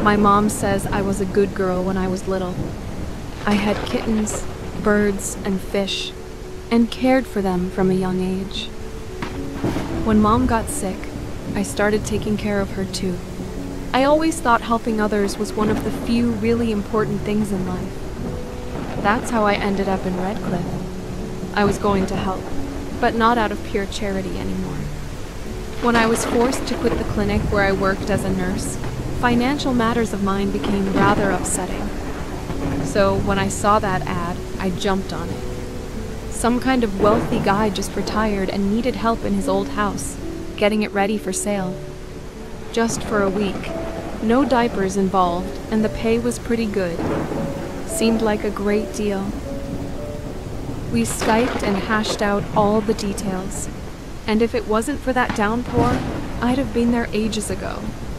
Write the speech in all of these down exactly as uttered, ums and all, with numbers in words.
My mom says I was a good girl when I was little. I had kittens, birds, and fish, and cared for them from a young age. When Mom got sick, I started taking care of her too. I always thought helping others was one of the few really important things in life. That's how I ended up in Redcliffe. I was going to help, but not out of pure charity anymore. When I was forced to quit the clinic where I worked as a nurse, financial matters of mine became rather upsetting. So when I saw that ad, I jumped on it. Some kind of wealthy guy just retired and needed help in his old house, getting it ready for sale. Just for a week. No diapers involved, and the pay was pretty good. Seemed like a great deal. We Skyped and hashed out all the details. And if it wasn't for that downpour, I'd have been there ages ago.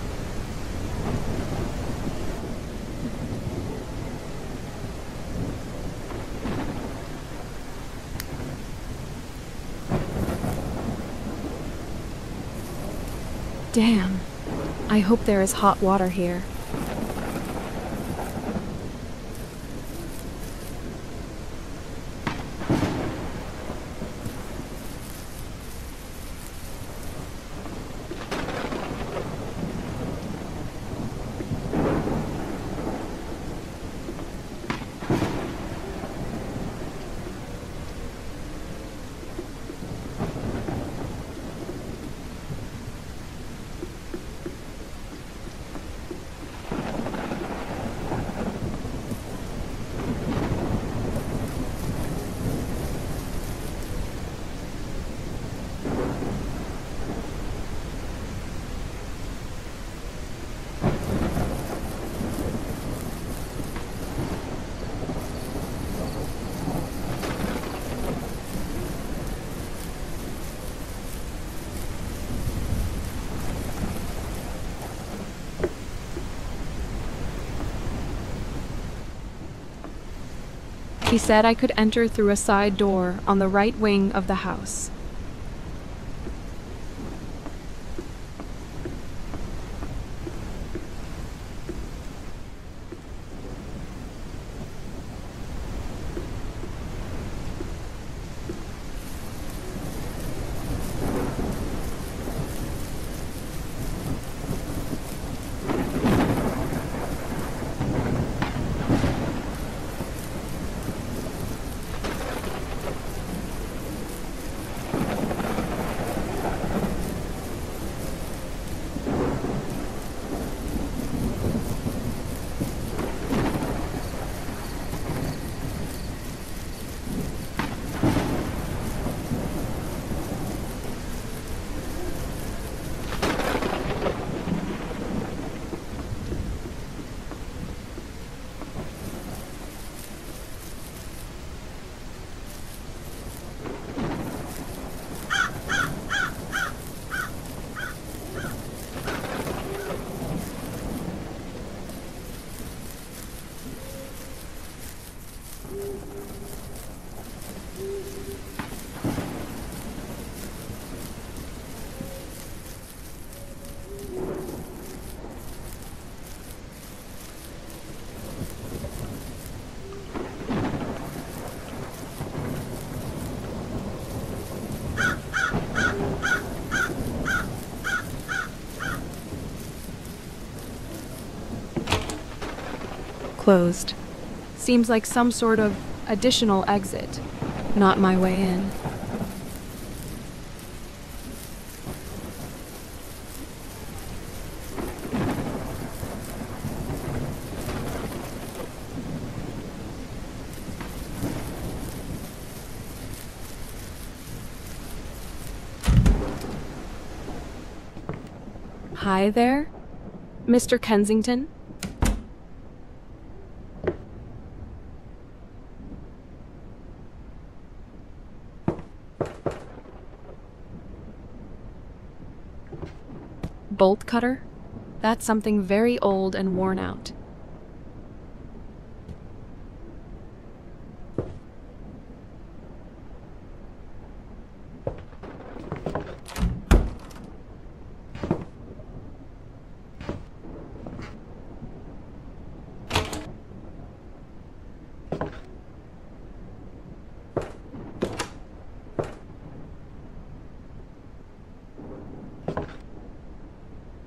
Damn. I hope there is hot water here. He said I could enter through a side door on the right wing of the house. Closed. Seems like some sort of additional exit. Not my way in. Hi there, Mister Kensington? Bolt cutter? That's something very old and worn out.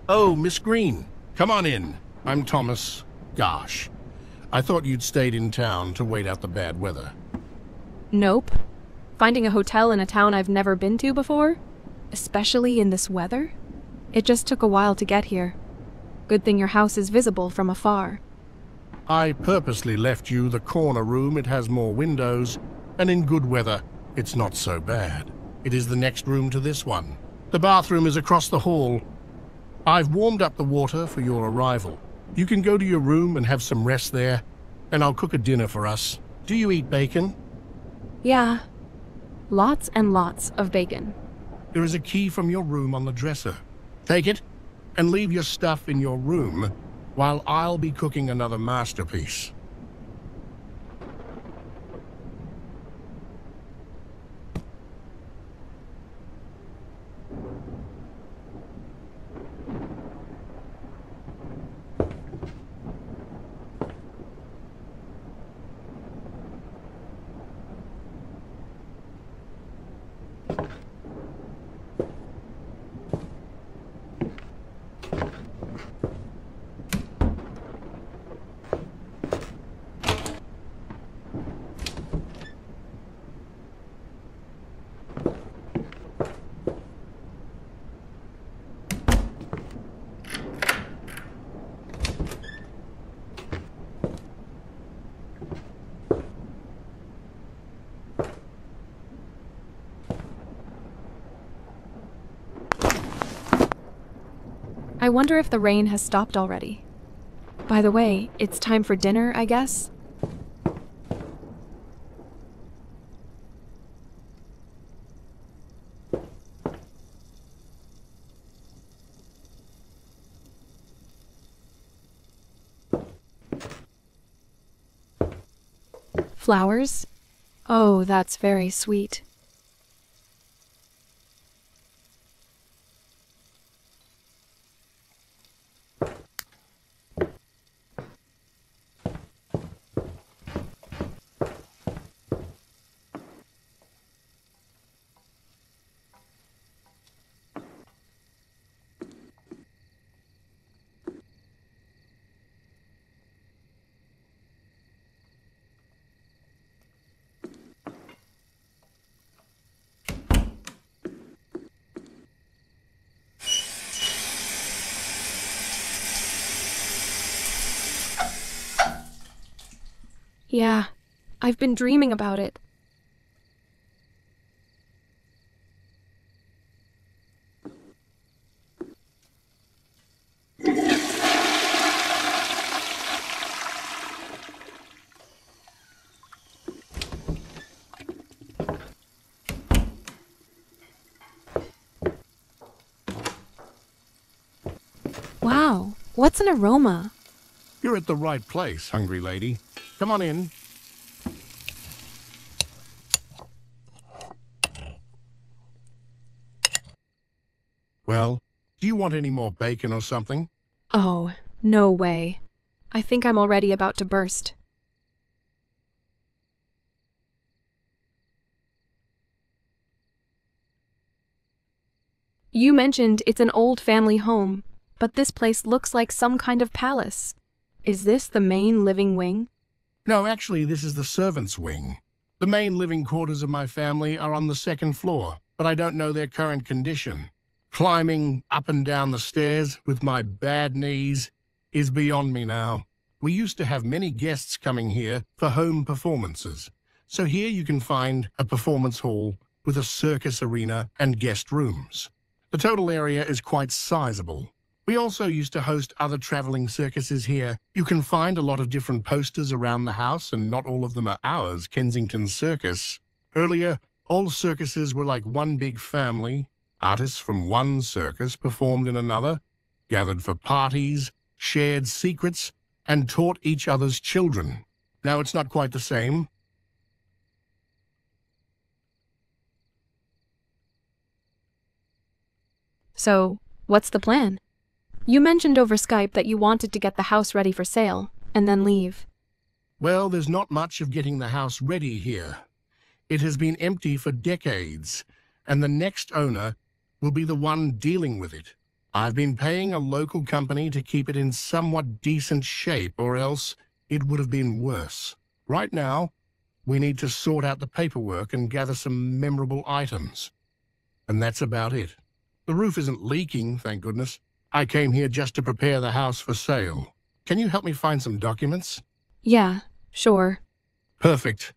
Oh, Miss Green, come on in. I'm Thomas. Gosh, I thought you'd stayed in town to wait out the bad weather. Nope. Finding a hotel in a town I've never been to before? Especially in this weather? It just took a while to get here. Good thing your house is visible from afar. I purposely left you the corner room. It has more windows, and in good weather, it's not so bad. It is the next room to this one. The bathroom is across the hall. I've warmed up the water for your arrival. You can go to your room and have some rest there, and I'll cook a dinner for us. Do you eat bacon? Yeah. Lots and lots of bacon. There is a key from your room on the dresser. Take it, and leave your stuff in your room, while I'll be cooking another masterpiece. I wonder if the rain has stopped already. By the way, it's time for dinner, I guess? Flowers? Oh, that's very sweet. Yeah, I've been dreaming about it. Wow, what's an aroma? You're at the right place, hungry lady. Come on in. Well, do you want any more bacon or something? Oh, no way. I think I'm already about to burst. You mentioned it's an old family home, but this place looks like some kind of palace. Is this the main living wing? No, actually, this is the servants' wing. The main living quarters of my family are on the second floor, but I don't know their current condition. Climbing up and down the stairs with my bad knees is beyond me now. We used to have many guests coming here for home performances. So here you can find a performance hall with a circus arena and guest rooms. The total area is quite sizable. We also used to host other traveling circuses here. You can find a lot of different posters around the house, and not all of them are ours, Kensington Circus. Earlier, all circuses were like one big family. Artists from one circus performed in another, gathered for parties, shared secrets, and taught each other's children. Now it's not quite the same. So, what's the plan? You mentioned over Skype that you wanted to get the house ready for sale, and then leave. Well, there's not much of getting the house ready here. It has been empty for decades, and the next owner will be the one dealing with it. I've been paying a local company to keep it in somewhat decent shape, or else it would have been worse. Right now, we need to sort out the paperwork and gather some memorable items. And that's about it. The roof isn't leaking, thank goodness. I came here just to prepare the house for sale. Can you help me find some documents? Yeah, sure. Perfect.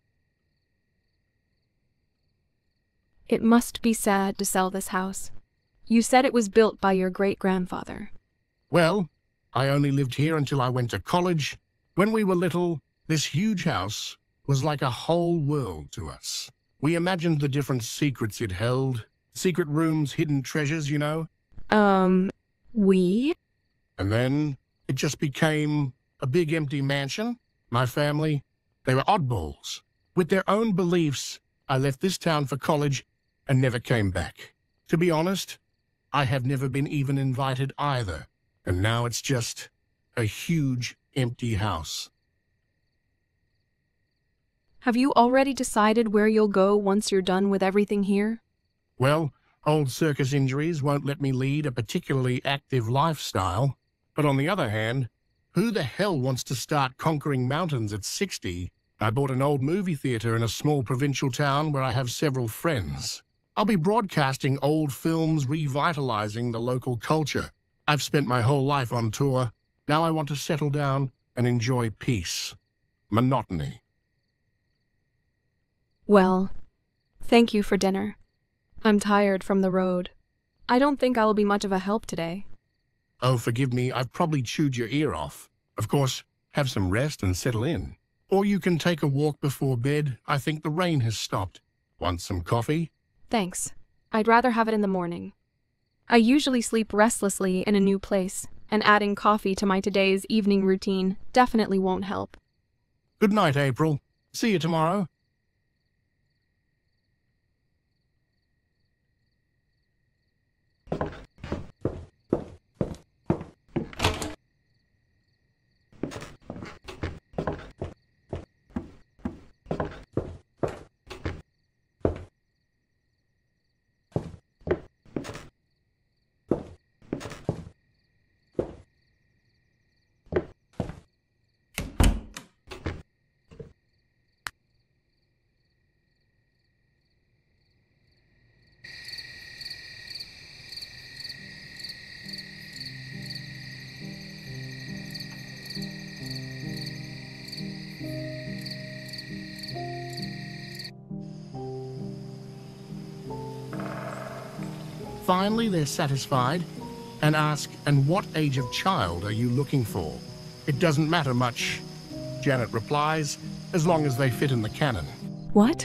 It must be sad to sell this house. You said it was built by your great-grandfather. Well, I only lived here until I went to college. When we were little, this huge house was like a whole world to us. We imagined the different secrets it held. Secret rooms, hidden treasures, you know? Um, we? And then it just became a big empty mansion. My family, they were oddballs. With their own beliefs, I left this town for college and never came back. To be honest, I have never been even invited either. And now it's just a huge empty house. Have you already decided where you'll go once you're done with everything here? Well, old circus injuries won't let me lead a particularly active lifestyle. But on the other hand, who the hell wants to start conquering mountains at sixty? I bought an old movie theater in a small provincial town where I have several friends. I'll be broadcasting old films, revitalizing the local culture. I've spent my whole life on tour. Now I want to settle down and enjoy peace. Monotony. Well, thank you for dinner. I'm tired from the road. I don't think I'll be much of a help today. Oh, forgive me, I've probably chewed your ear off. Of course, have some rest and settle in. Or you can take a walk before bed. I think the rain has stopped. Want some coffee? Thanks. I'd rather have it in the morning. I usually sleep restlessly in a new place, and adding coffee to my today's evening routine definitely won't help. Good night, April. See you tomorrow. Finally, they're satisfied and ask, and what age of child are you looking for? It doesn't matter much, Janet replies, as long as they fit in the canon. What?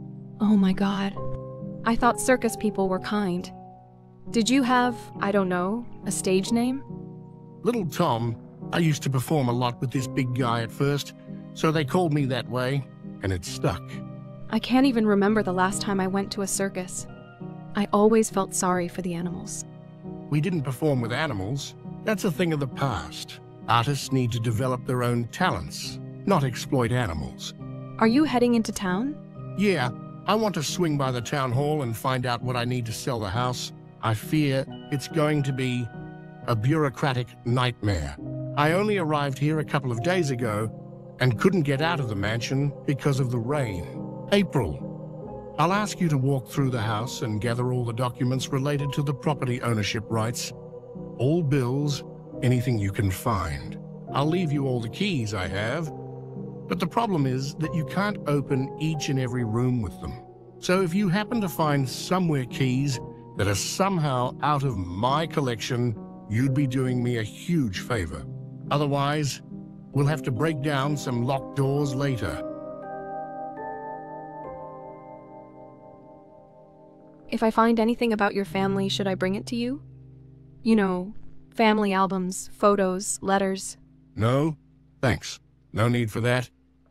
Oh my God. I thought circus people were kind. Did you have, I don't know, a stage name? Little Tom. I used to perform a lot with this big guy at first, so they called me that way, and it stuck. I can't even remember the last time I went to a circus. I always felt sorry for the animals. We didn't perform with animals. That's a thing of the past. Artists need to develop their own talents, not exploit animals. Are you heading into town? Yeah, I want to swing by the town hall and find out what I need to sell the house. I fear it's going to be a bureaucratic nightmare. I only arrived here a couple of days ago and couldn't get out of the mansion because of the rain. April, I'll ask you to walk through the house and gather all the documents related to the property ownership rights. All bills, anything you can find. I'll leave you all the keys I have, but the problem is that you can't open each and every room with them. So if you happen to find somewhere keys that are somehow out of my collection, you'd be doing me a huge favor. Otherwise, we'll have to break down some locked doors later. If I find anything about your family, should I bring it to you? You know, family albums, photos, letters. No, thanks. No need for that.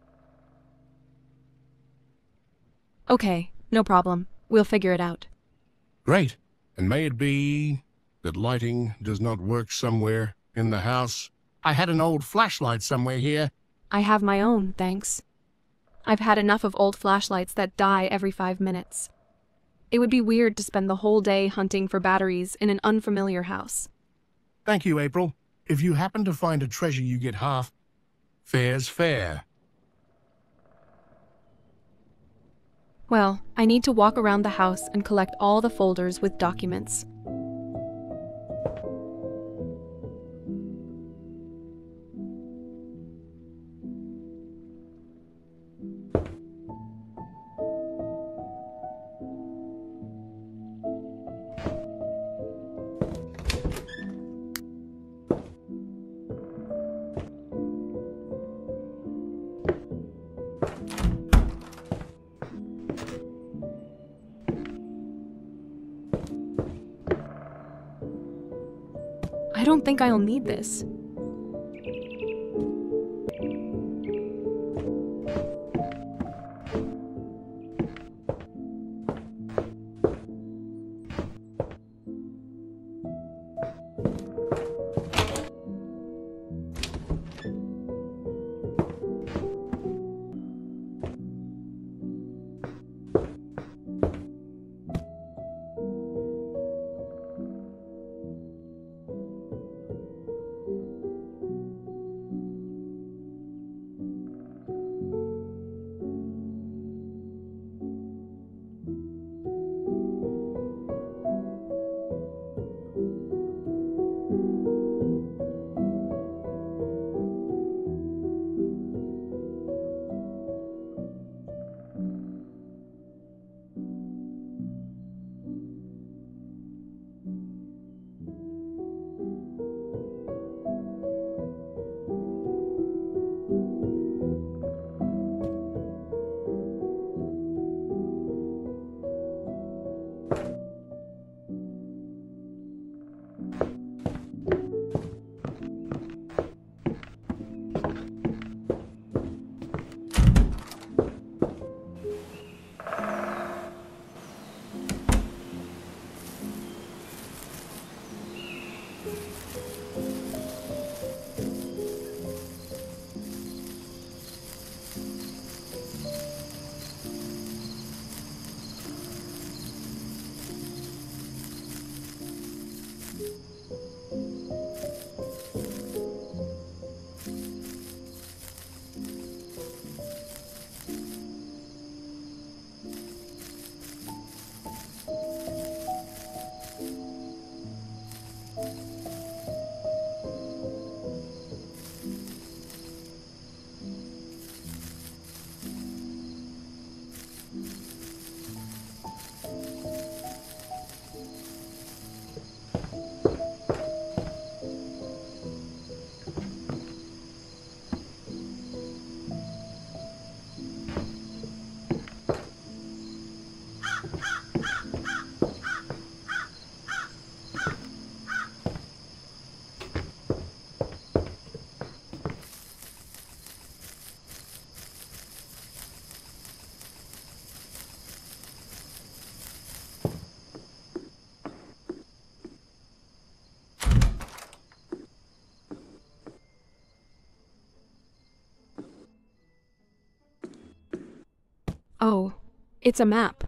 Okay, no problem. We'll figure it out. Great. And may it be that lighting does not work somewhere in the house. I had an old flashlight somewhere here. I have my own, thanks. I've had enough of old flashlights that die every five minutes. It would be weird to spend the whole day hunting for batteries in an unfamiliar house. Thank you, April. If you happen to find a treasure, you get half. Fair's fair. Well, I need to walk around the house and collect all the folders with documents. I don't think I'll need this. Oh, it's a map.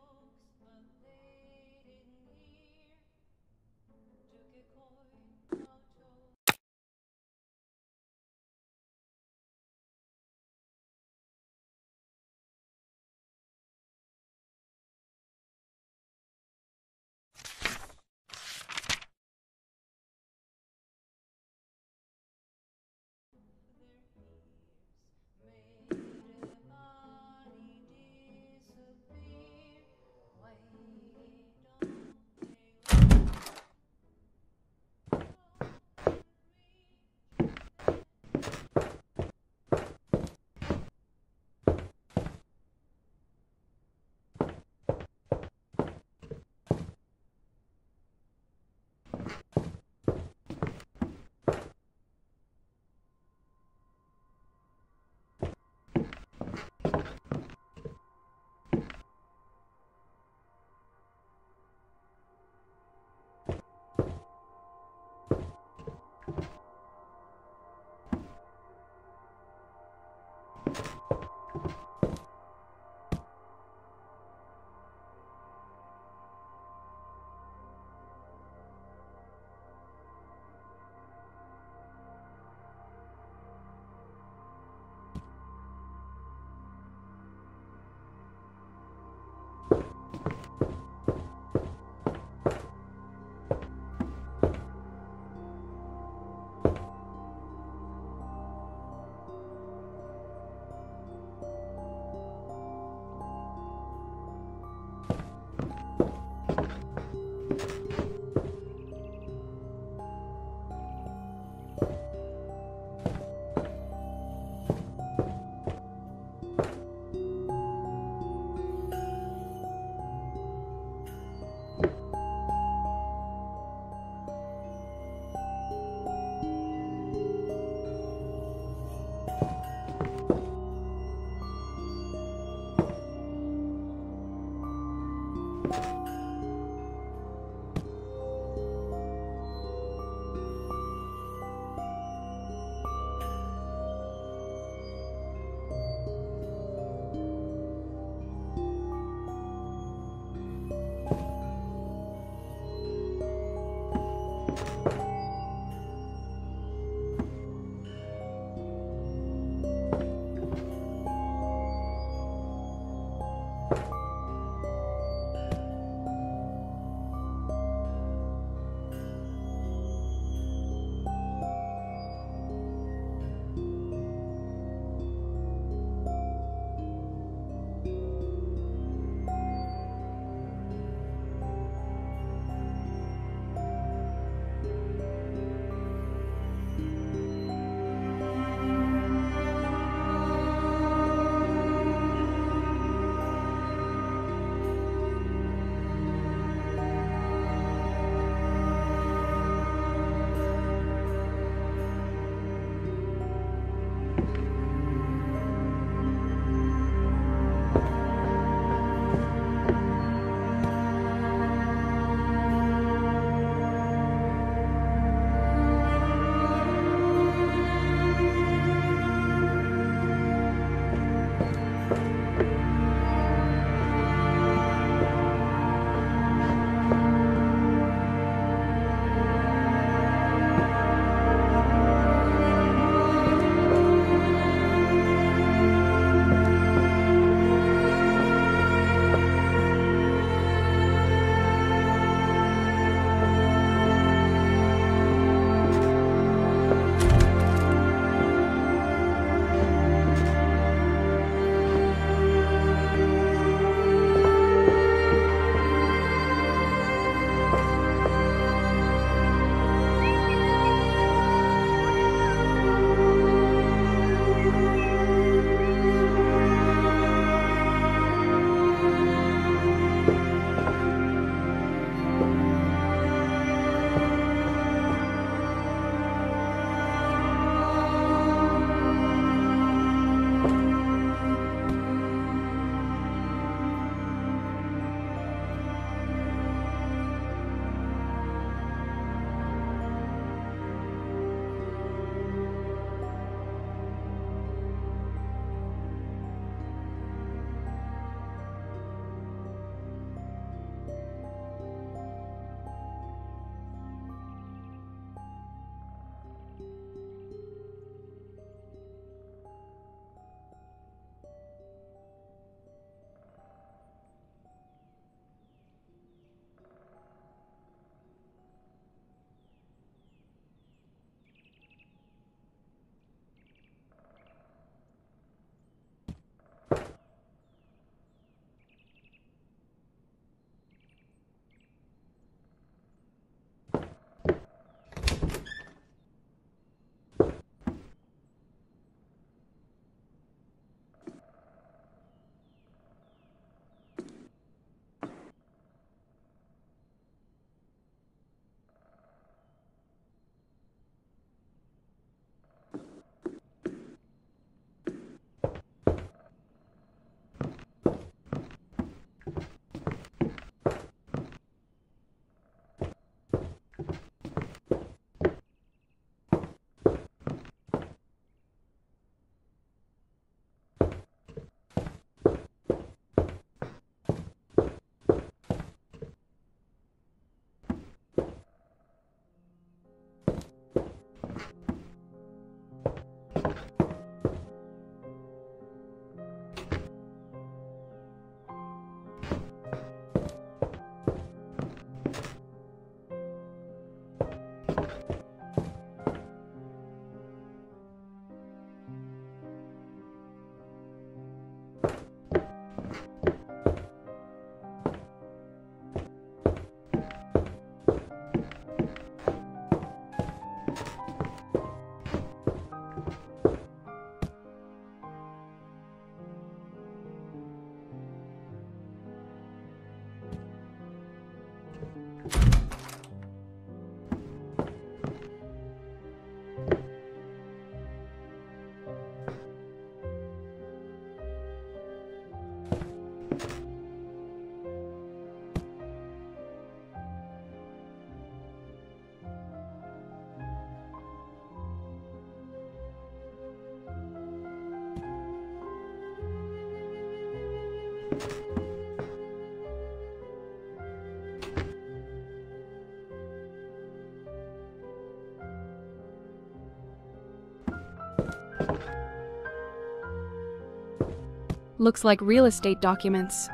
Looks like real estate documents.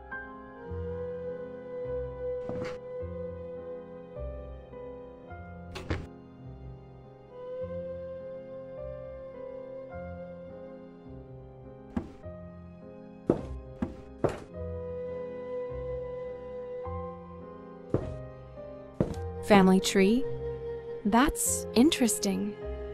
Family tree? That's interesting.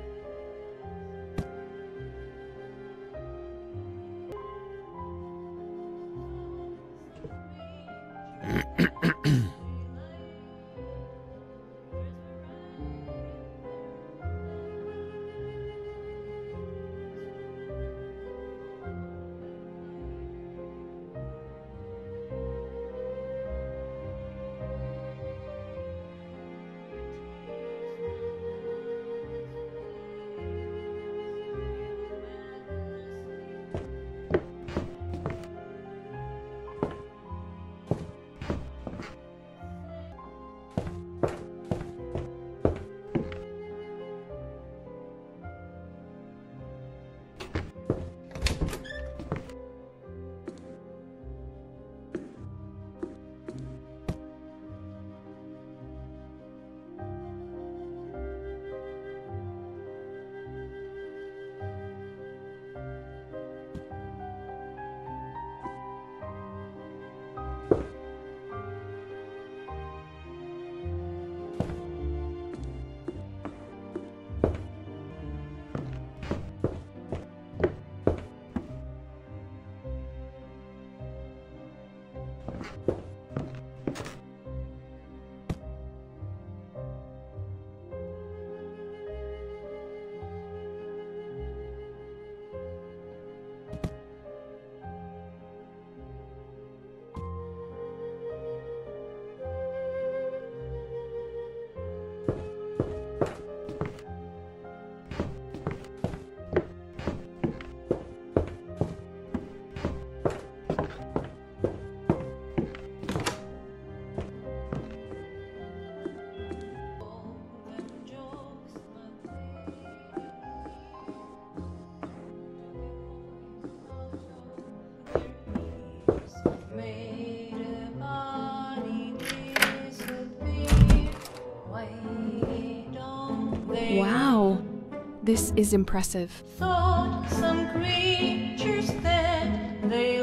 Wow, this is impressive. Thought some creatures that they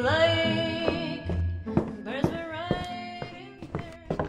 like. Birds were riding there.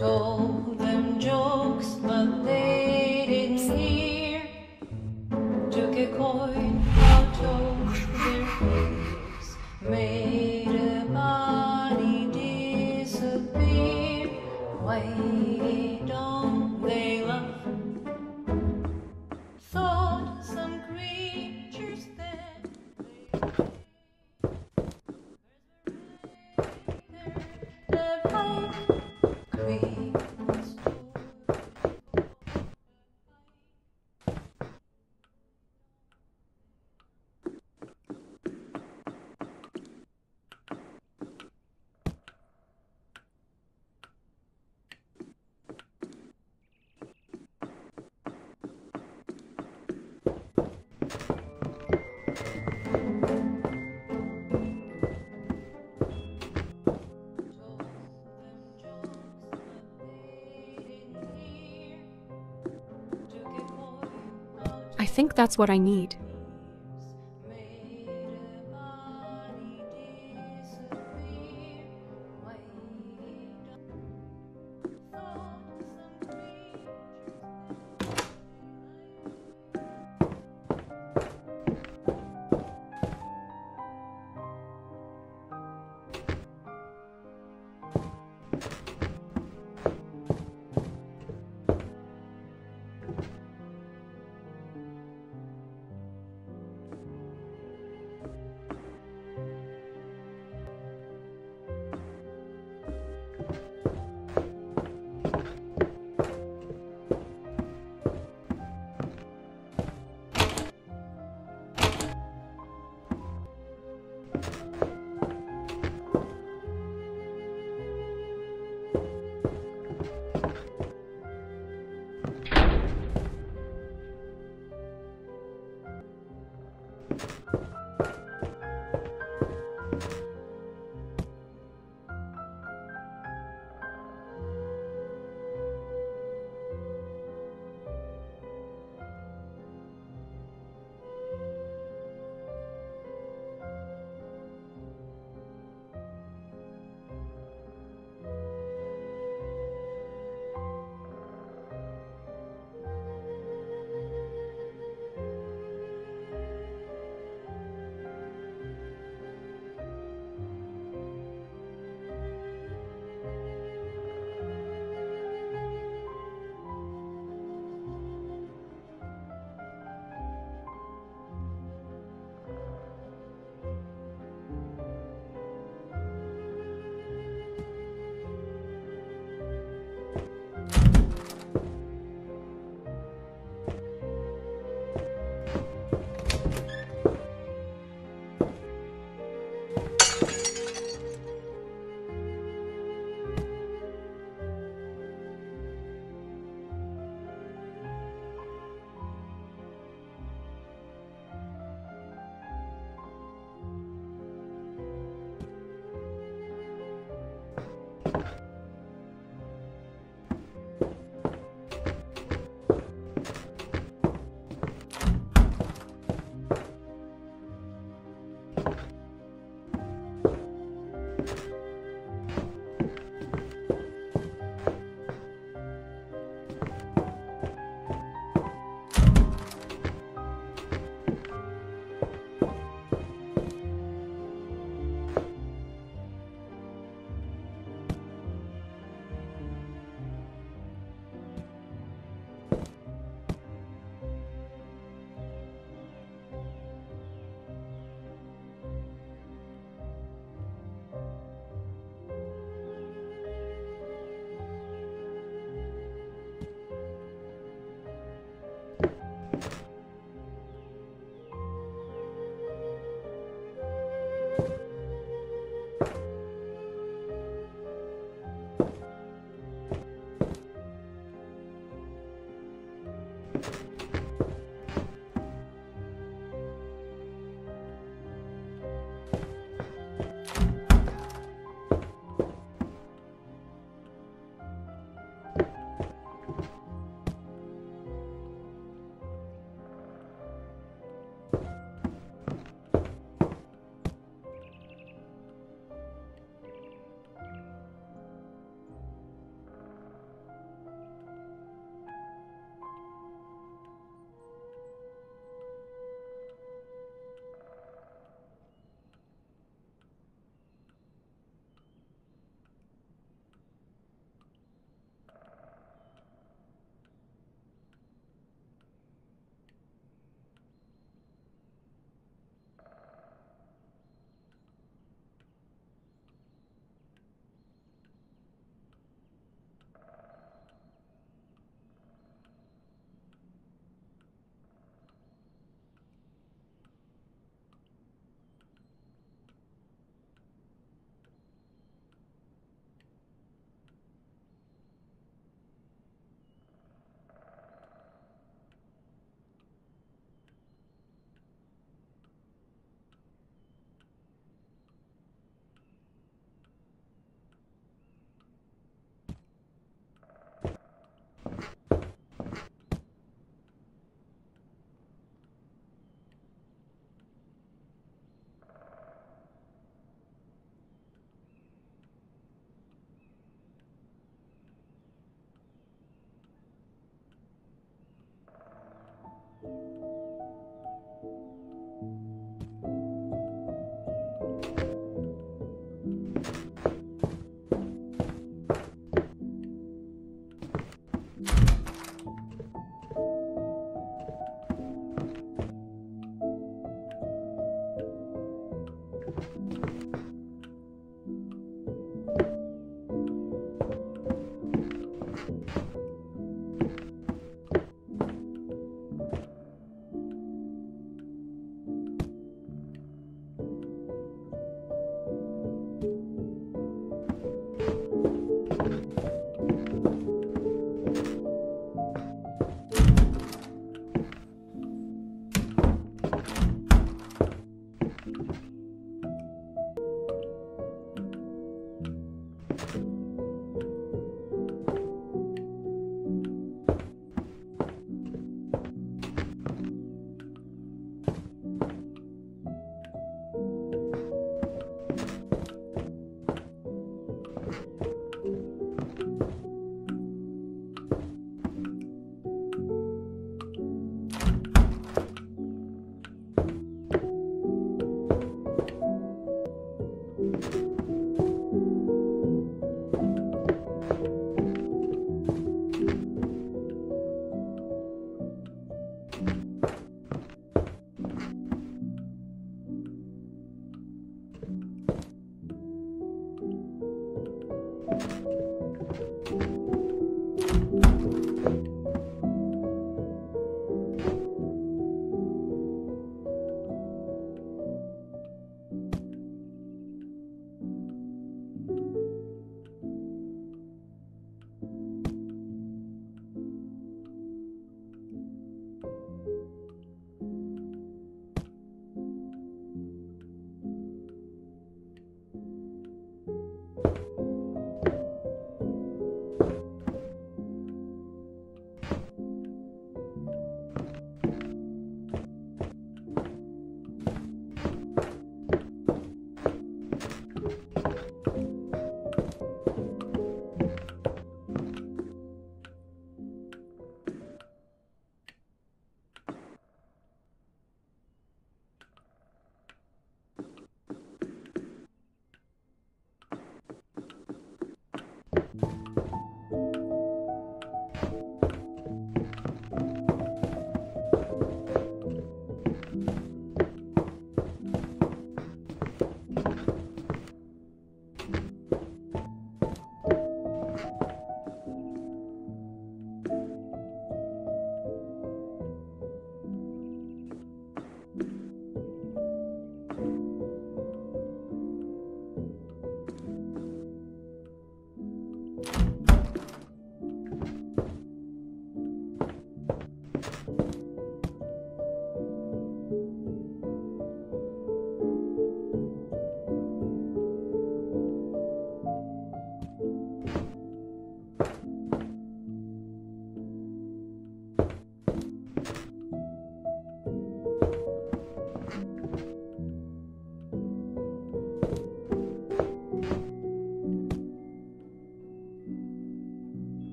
Told them jokes, but they didn't hear. Took a coin out of their face, made a body disappear. Why don't they laugh? Thought some creatures that they the white queen. I think that's what I need.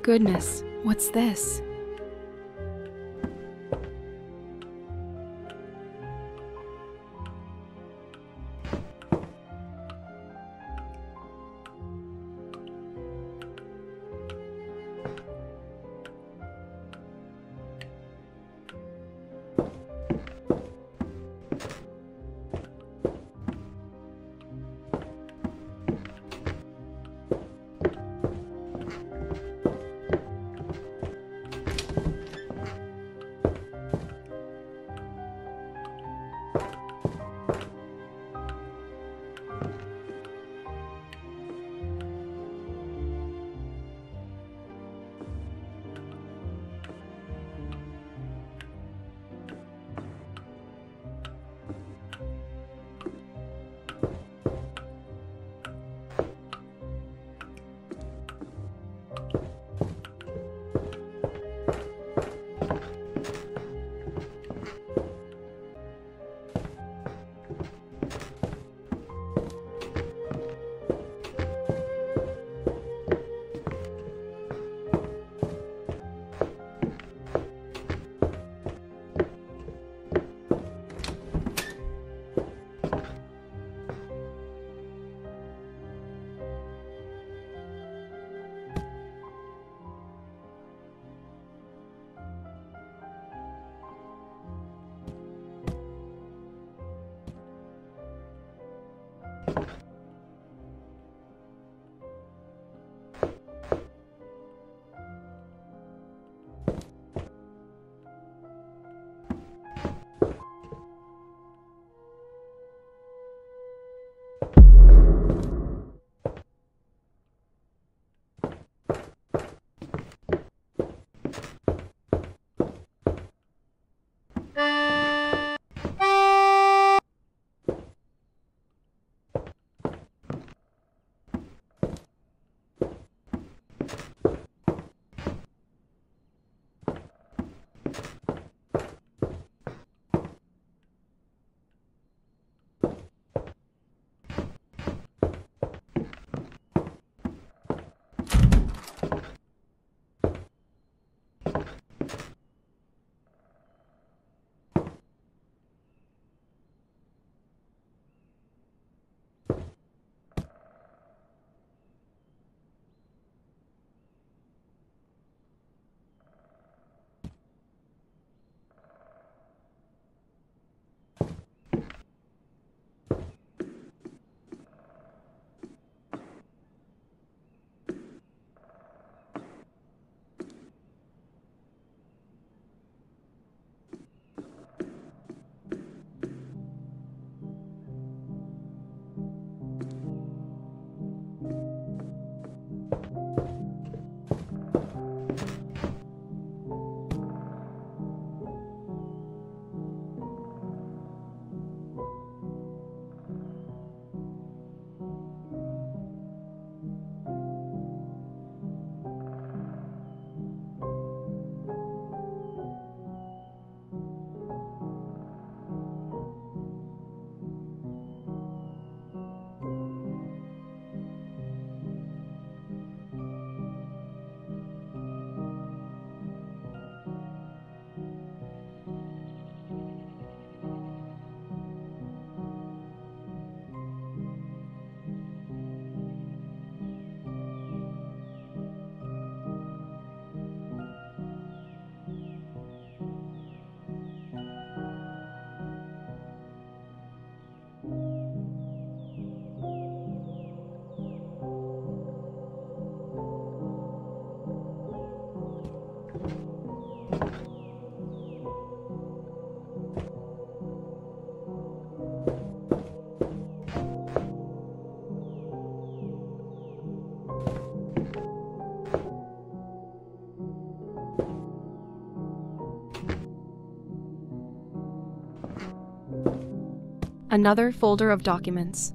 Goodness, what's this? Another folder of documents.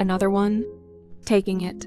Another one, taking it.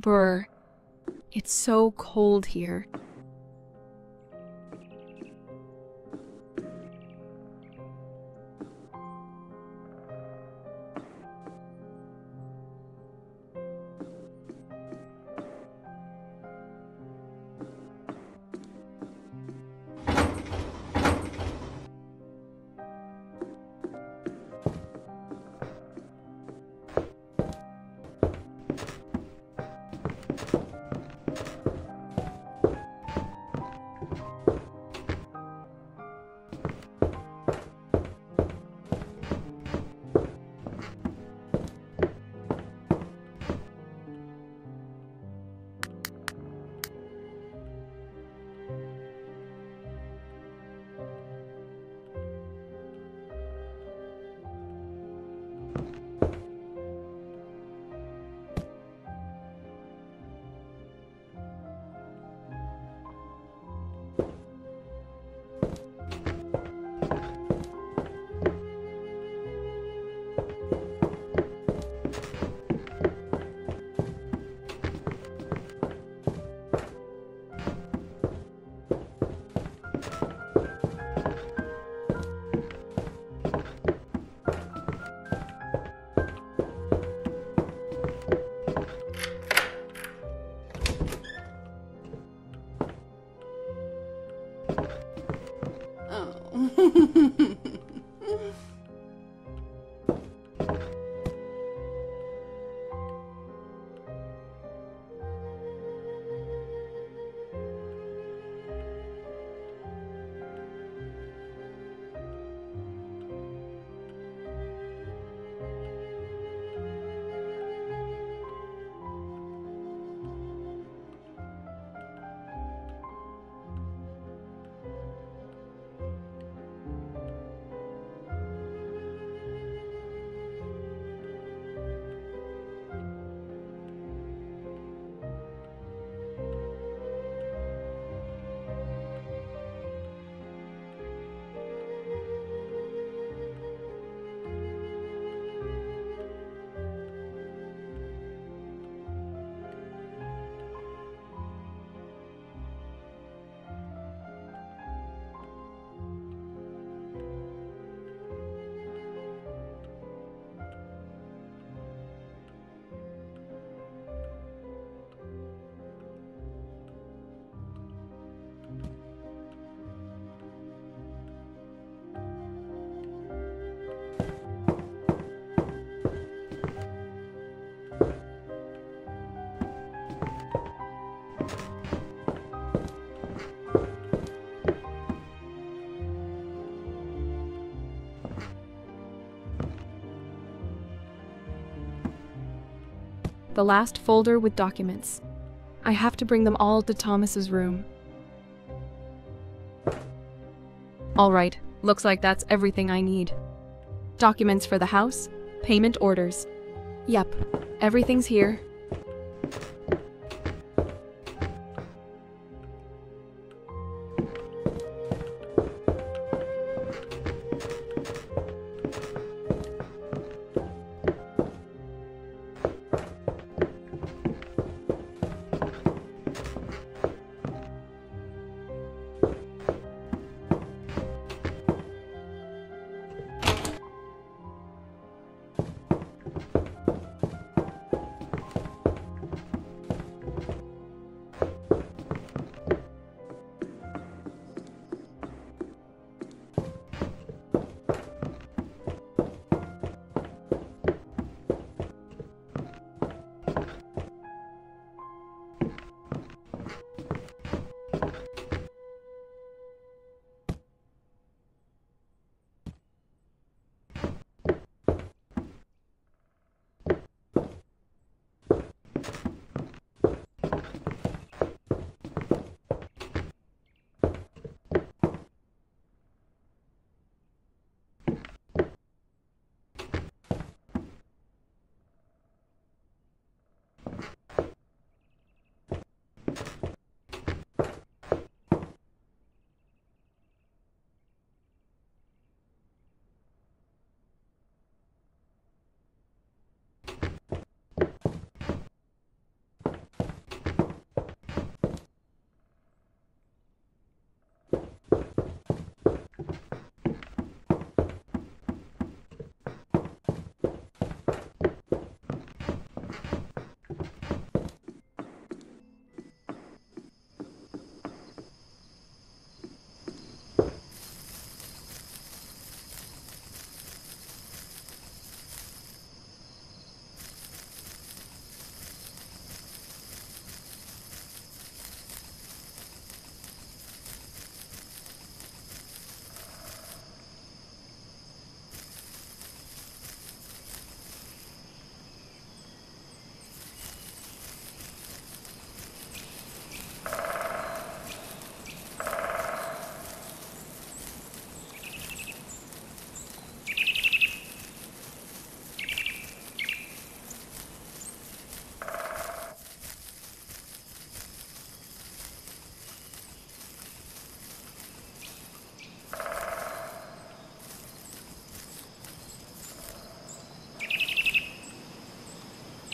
Brr. It's so cold here. The last folder with documents. I have to bring them all to Thomas's room. All right, looks like that's everything I need. Documents for the house, payment orders. Yep, everything's here.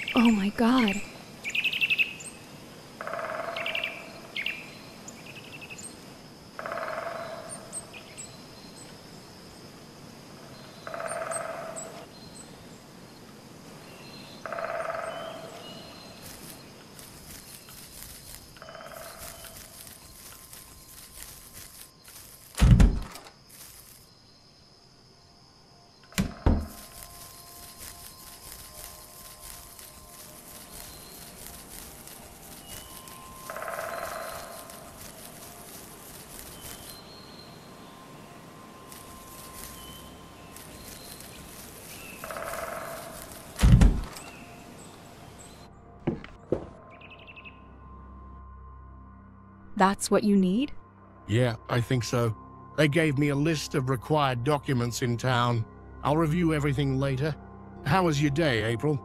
Oh my god. That's what you need? Yeah, I think so. They gave me a list of required documents in town. I'll review everything later. How was your day, April?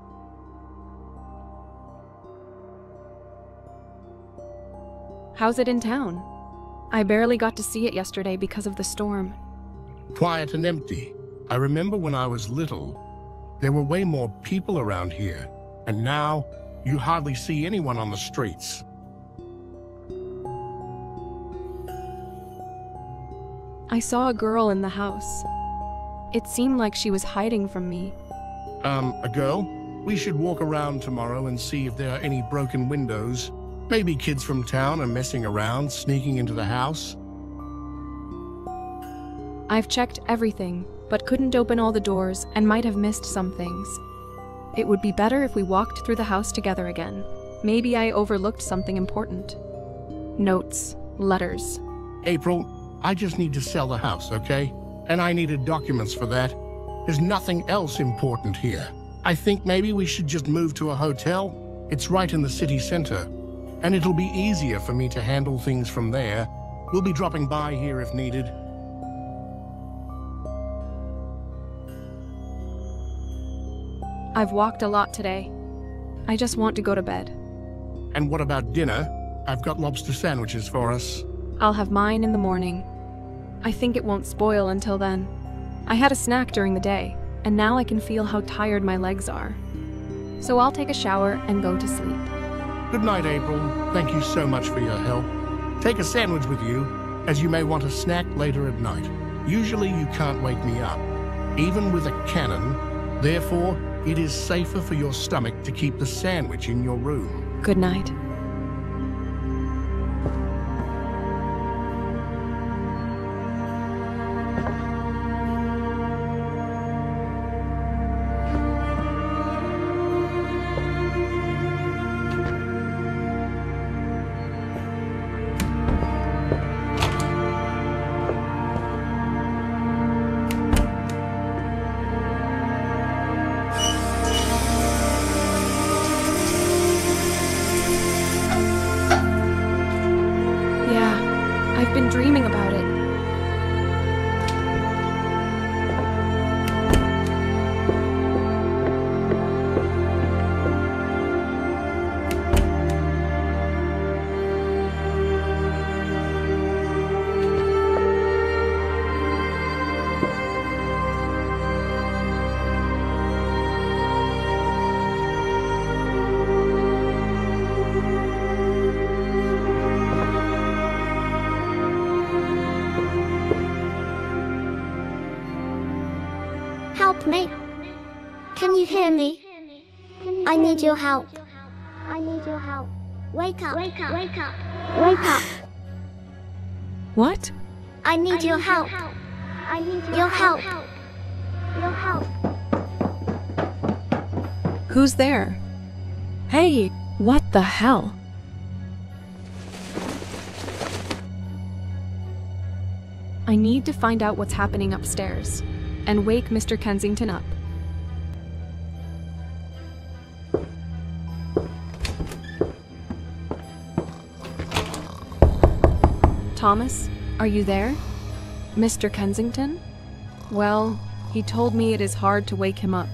How's it in town? I barely got to see it yesterday because of the storm. Quiet and empty. I remember when I was little, there were way more people around here. And now, you hardly see anyone on the streets. I saw a girl in the house. It seemed like she was hiding from me. Um, a girl? We should walk around tomorrow and see if there are any broken windows. Maybe kids from town are messing around, sneaking into the house. I've checked everything, but couldn't open all the doors and might have missed some things. It would be better if we walked through the house together again. Maybe I overlooked something important. Notes, letters. April, I just need to sell the house, okay? And I needed documents for that. There's nothing else important here. I think maybe we should just move to a hotel. It's right in the city center. And it'll be easier for me to handle things from there. We'll be dropping by here if needed. I've walked a lot today. I just want to go to bed. And what about dinner? I've got lobster sandwiches for us. I'll have mine in the morning. I think it won't spoil until then. I had a snack during the day, and now I can feel how tired my legs are. So I'll take a shower and go to sleep. Good night, April. Thank you so much for your help. Take a sandwich with you, as you may want a snack later at night. Usually you can't wake me up, even with a cannon. Therefore, it is safer for your stomach to keep the sandwich in your room. Good night. I've been dreaming about it. Help me. Can you hear me? I need your help. I need your help. Wake up. Wake up. Wake up. Wake up. What? I need your help. I need your help. Your help. Who's there? Hey, what the hell? I need to find out what's happening upstairs and wake Mister Kensington up. Thomas, are you there? Mister Kensington? Well, he told me it is hard to wake him up.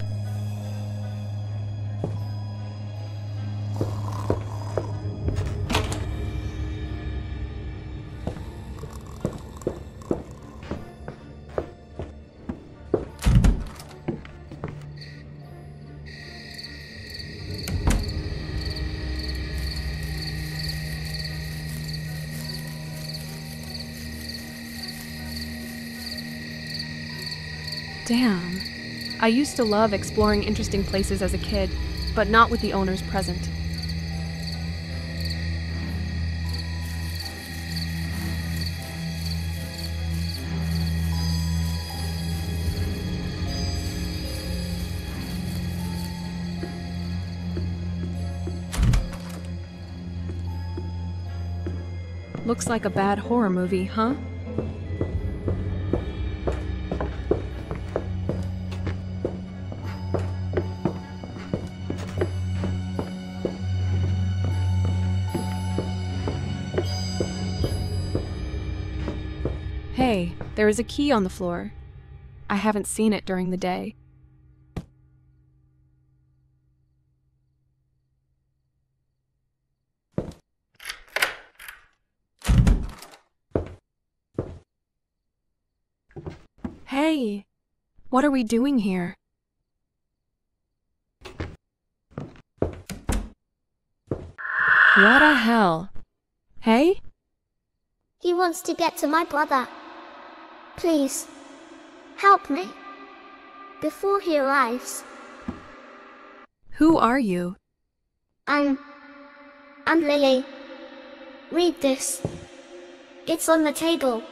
Damn. I used to love exploring interesting places as a kid, but not with the owners present. Looks like a bad horror movie, huh? Hey, there is a key on the floor. I haven't seen it during the day. Hey, what are we doing here? What a hell? Hey? He wants to get to my brother. Please, help me. Before he arrives. Who are you? I'm... I'm Lily. Read this. It's on the table.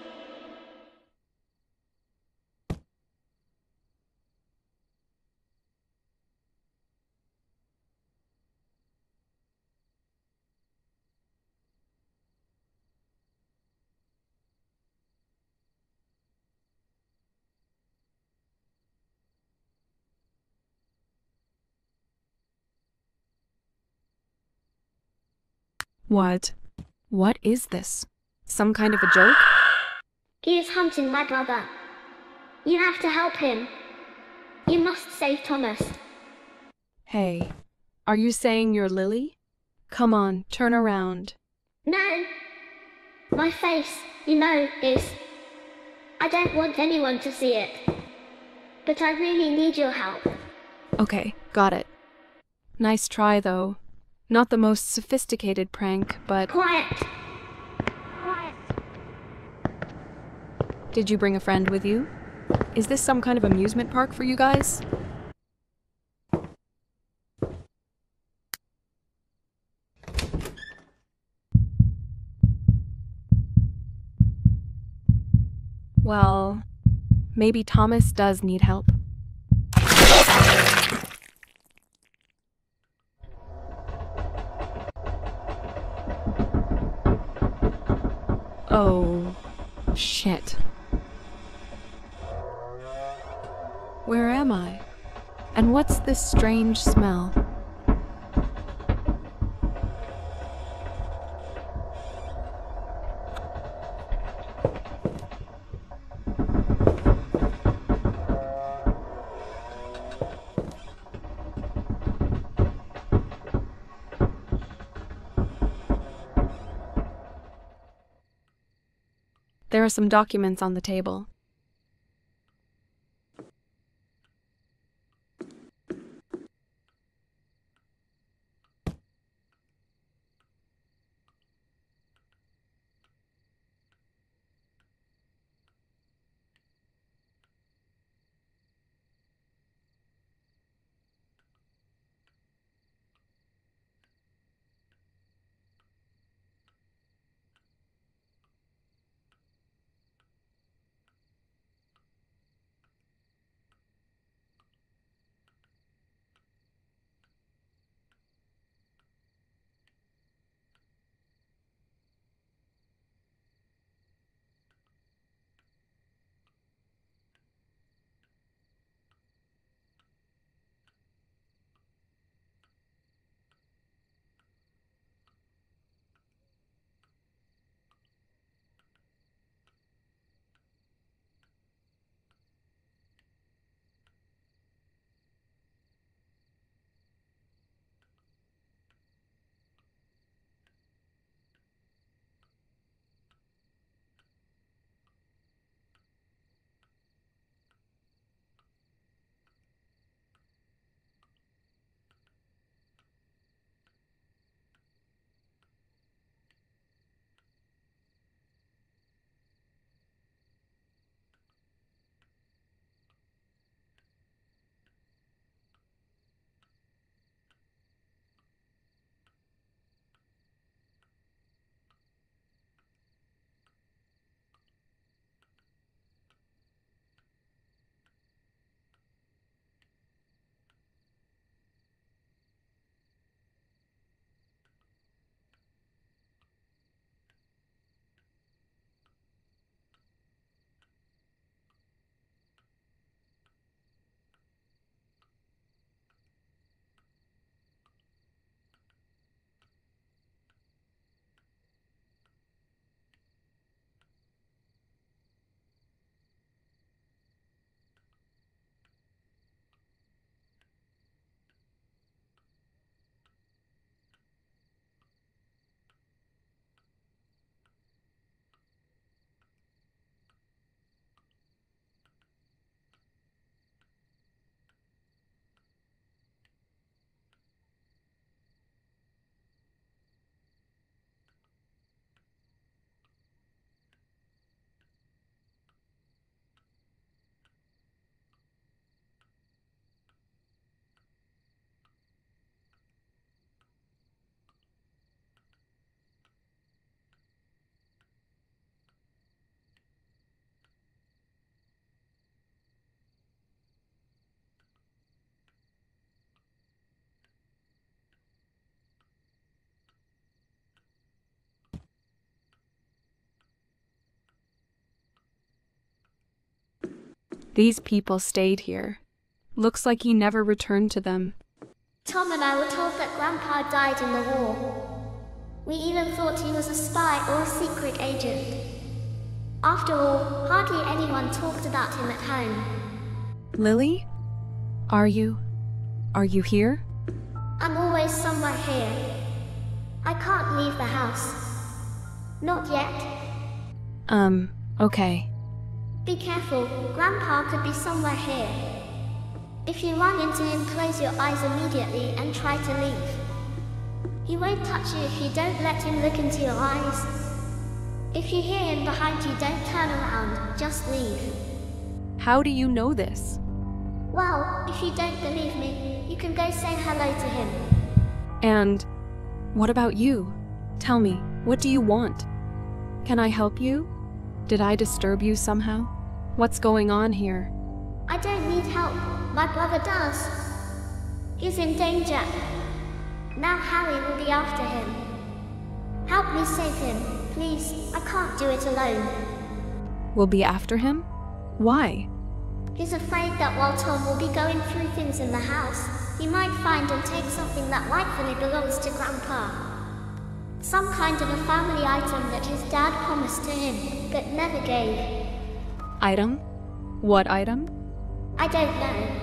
What? What is this? Some kind of a joke? He is hunting my brother. You have to help him. You must save Thomas. Hey, are you saying you're Lily? Come on, turn around. No. My face, you know, is... I don't want anyone to see it. But I really need your help. Okay, got it. Nice try, though. Not the most sophisticated prank, but... Quiet. Quiet. Did you bring a friend with you? Is this some kind of amusement park for you guys? Well, maybe Thomas does need help. Oh, shit. Where am I? And what's this strange smell? There are some documents on the table. These people stayed here. Looks like he never returned to them. Tom and I were told that Grandpa died in the war. We even thought he was a spy or a secret agent. After all, hardly anyone talked about him at home. Lily? Are you... are you here? I'm always somewhere here. I can't leave the house. Not yet. Um, okay. Be careful, Grandpa could be somewhere here. If you run into him, close your eyes immediately and try to leave. He won't touch you if you don't let him look into your eyes. If you hear him behind you, don't turn around, just leave. How do you know this? Well, if you don't believe me, you can go say hello to him. And what about you? Tell me, what do you want? Can I help you? Did I disturb you somehow? What's going on here? I don't need help. My brother does. He's in danger. Now Harry will be after him. Help me save him, please. I can't do it alone. We'll be after him? Why? He's afraid that while Tom will be going through things in the house, he might find and take something that rightfully belongs to Grandpa. Some kind of a family item that his dad promised to him, but never gave. Item? What item? I don't know.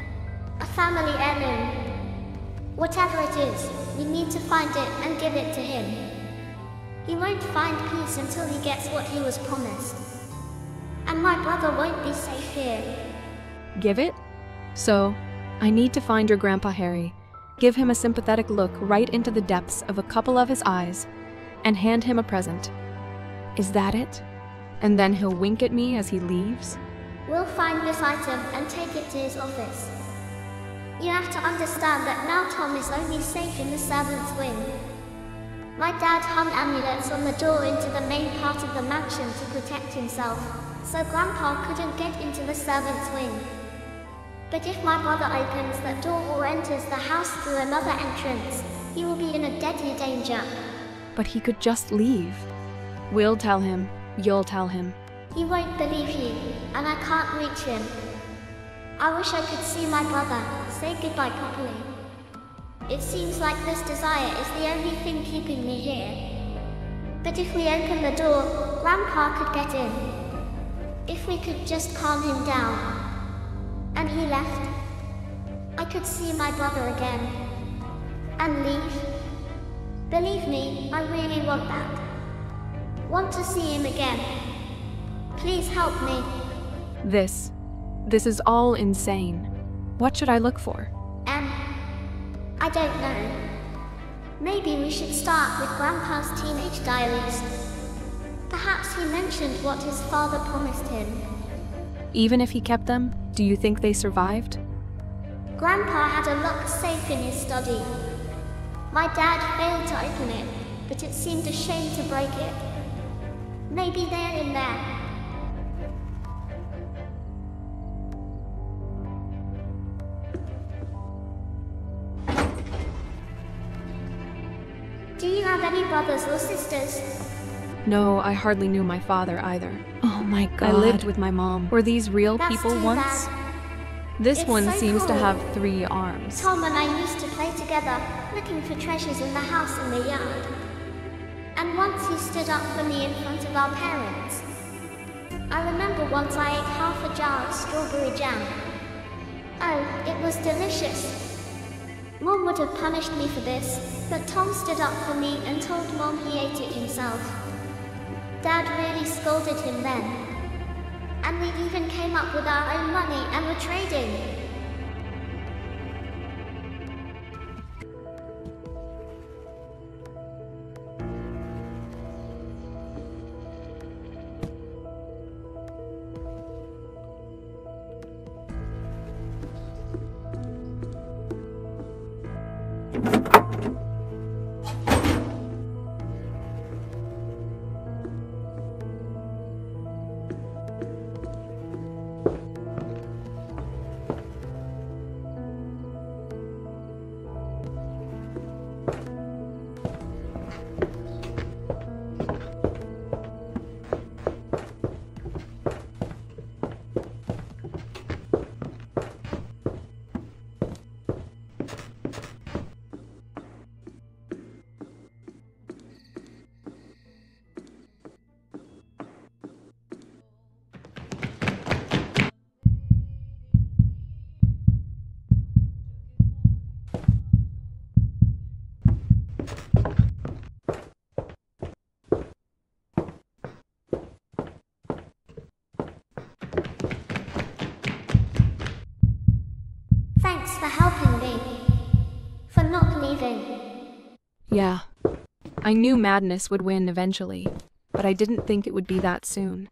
A family heirloom. Whatever it is, we need to find it and give it to him. He won't find peace until he gets what he was promised. And my brother won't be safe here. Give it? So, I need to find your Grandpa Harry, give him a sympathetic look right into the depths of a couple of his eyes, and hand him a present. Is that it? And then he'll wink at me as he leaves? We'll find this item and take it to his office. You have to understand that now Tom is only safe in the servants' wing. My dad hung amulets on the door into the main part of the mansion to protect himself, so Grandpa couldn't get into the servants' wing. But if my brother opens that door or enters the house through another entrance, he will be in a deadly danger. But he could just leave. We'll tell him. You'll tell him. He won't believe you, and I can't reach him. I wish I could see my brother, say goodbye properly. It seems like this desire is the only thing keeping me here. But if we open the door, Grandpa could get in. If we could just calm him down. And he left. I could see my brother again. And leave. Believe me, I really want that. Want to see him again. Please help me. This. This is all insane. What should I look for? Um, I don't know. Maybe we should start with Grandpa's teenage diaries. Perhaps he mentioned what his father promised him. Even if he kept them, do you think they survived? Grandpa had a lock safe in his study. My dad failed to open it, but it seemed a shame to break it. Maybe they're in there. Do you have any brothers or sisters? No, I hardly knew my father either. Oh my god. I lived with my mom. Were these real That's people too once? bad. This It's one so seems to cool. have three arms. Tom and I used to play together, looking for treasures in the house and the yard. And once he stood up for me in front of our parents. I remember once I ate half a jar of strawberry jam. Oh, it was delicious. Mom would have punished me for this, but Tom stood up for me and told Mom he ate it himself. Dad really scolded him then. And we even came up with our own money and were trading. for helping me. For not leaving. Yeah. I knew madness would win eventually, but I didn't think it would be that soon.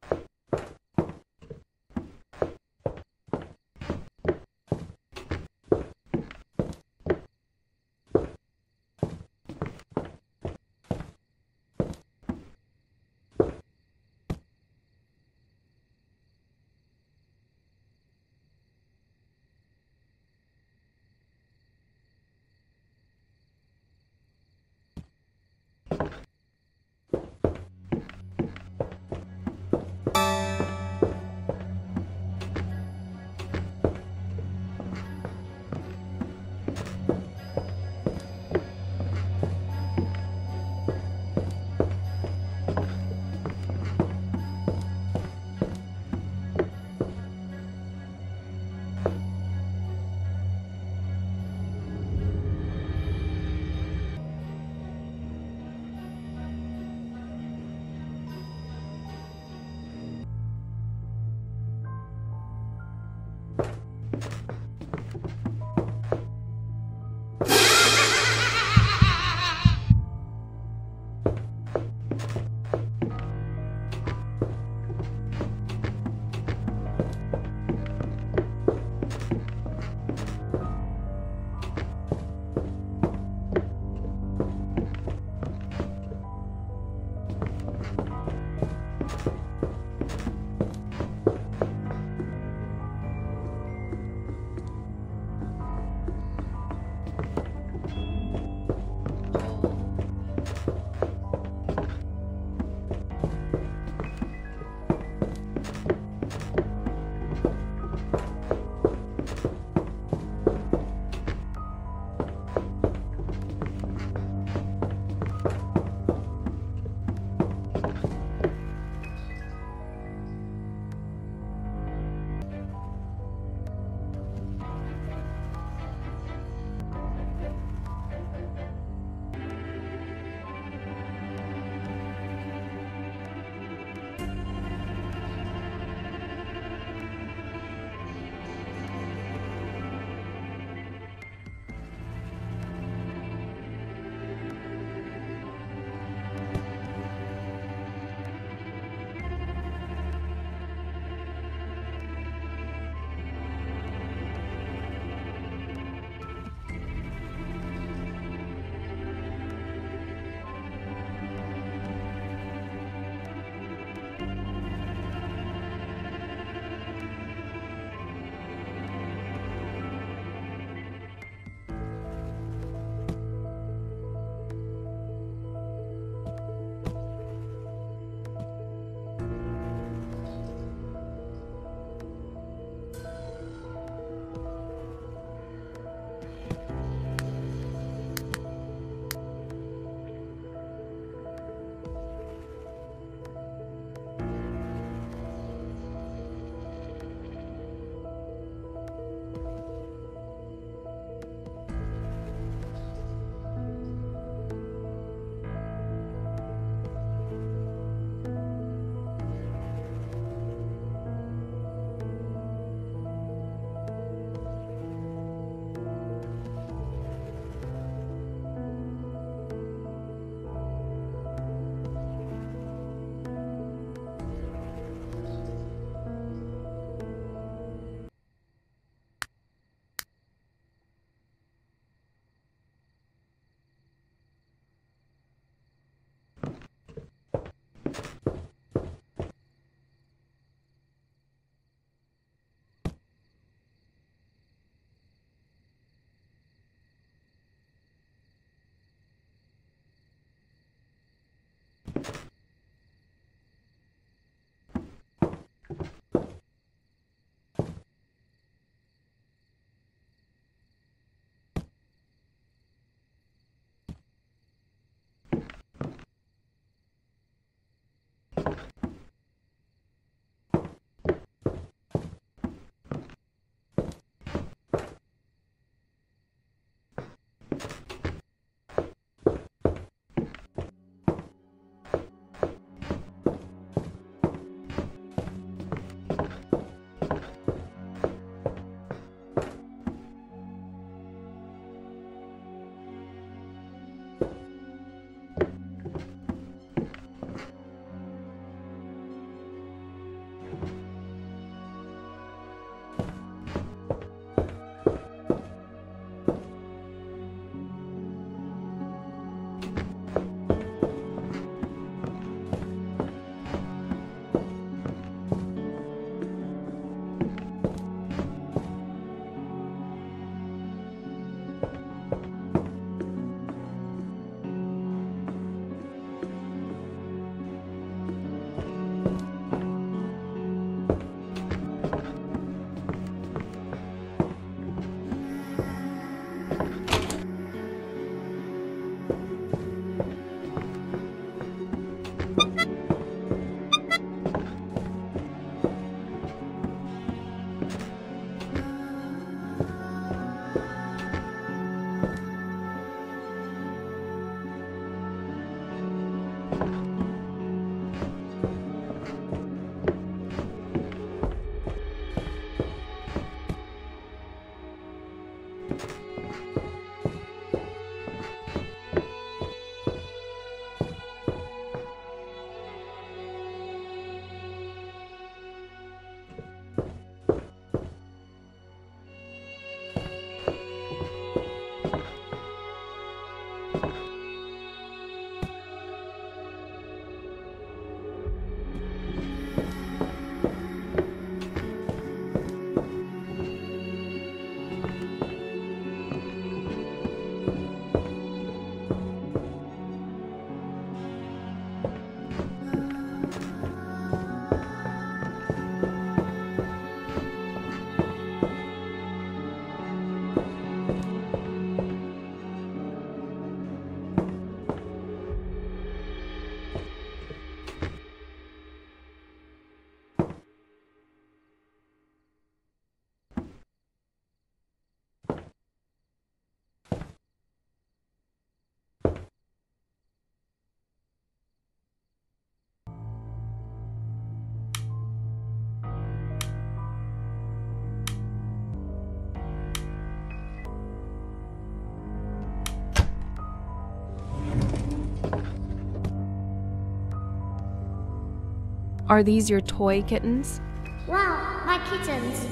Are these your toy kittens? Wow, my kittens.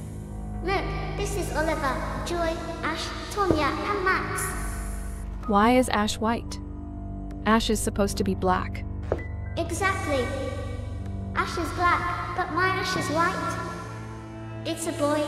Look, this is Oliver, Joy, Ash, Tonya, and Max. Why is Ash white? Ash is supposed to be black. Exactly. Ash is black, but my Ash is white. It's a boy.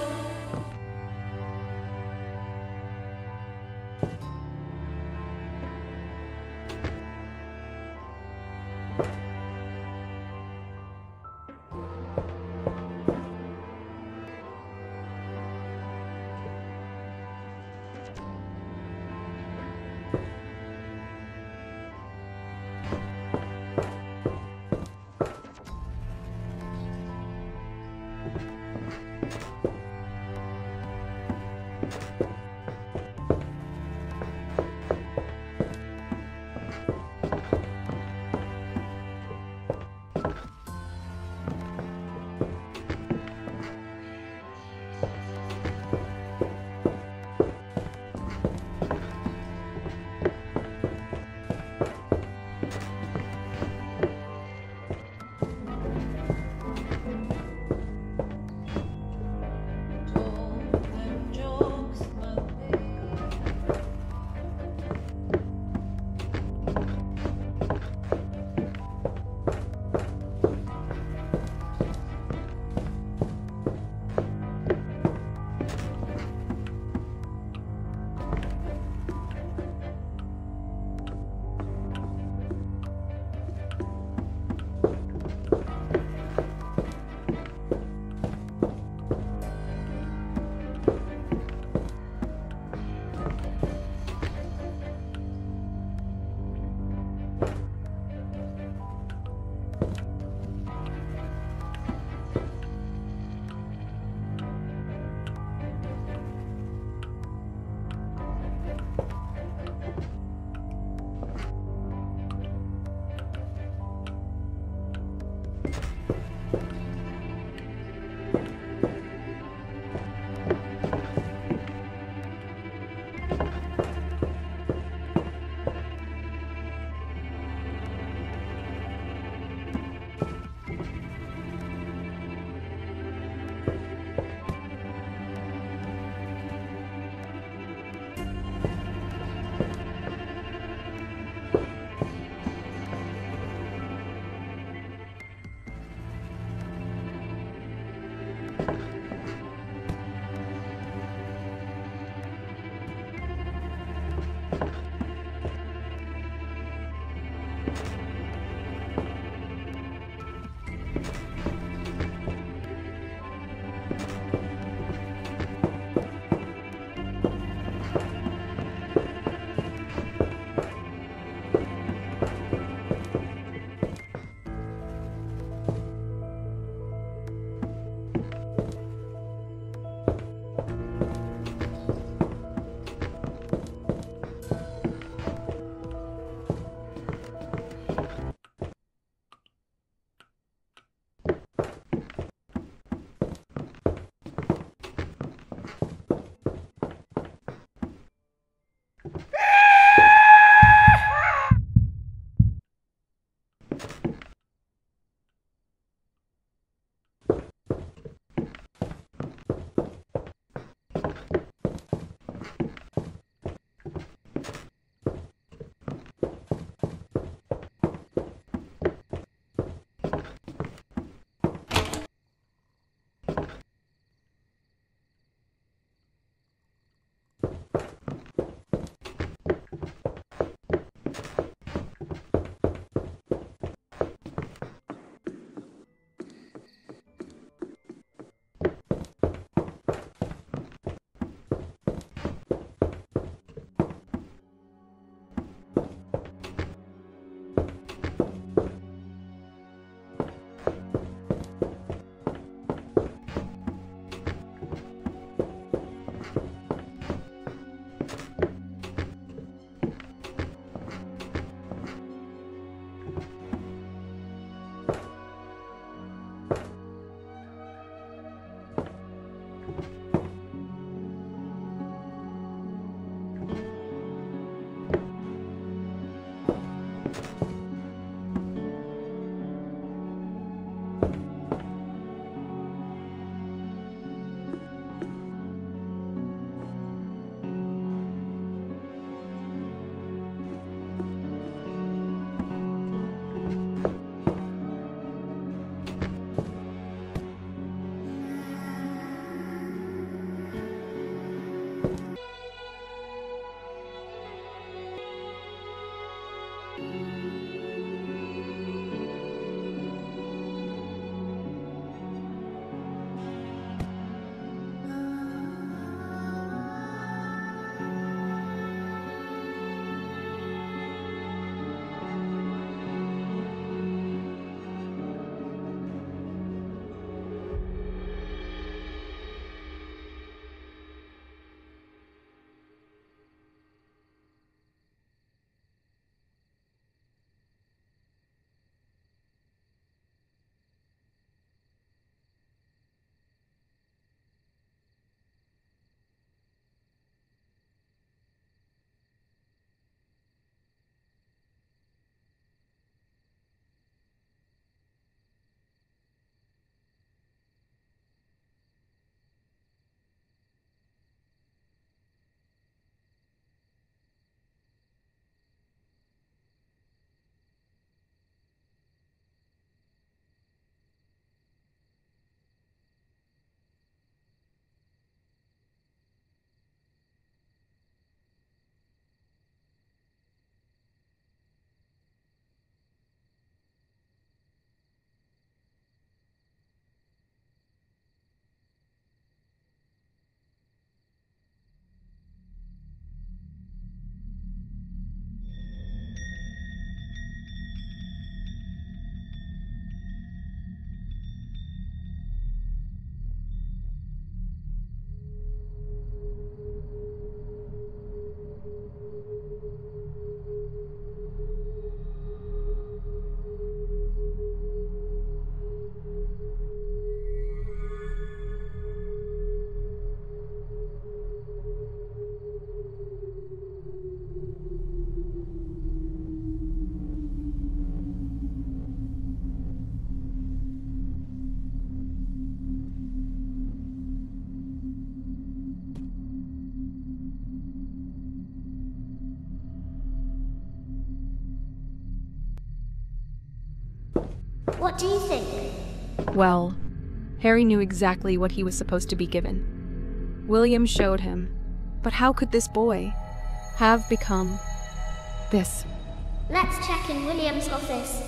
What do you think? Well, Harry knew exactly what he was supposed to be given. William showed him. But how could this boy have become this? Let's check in William's office.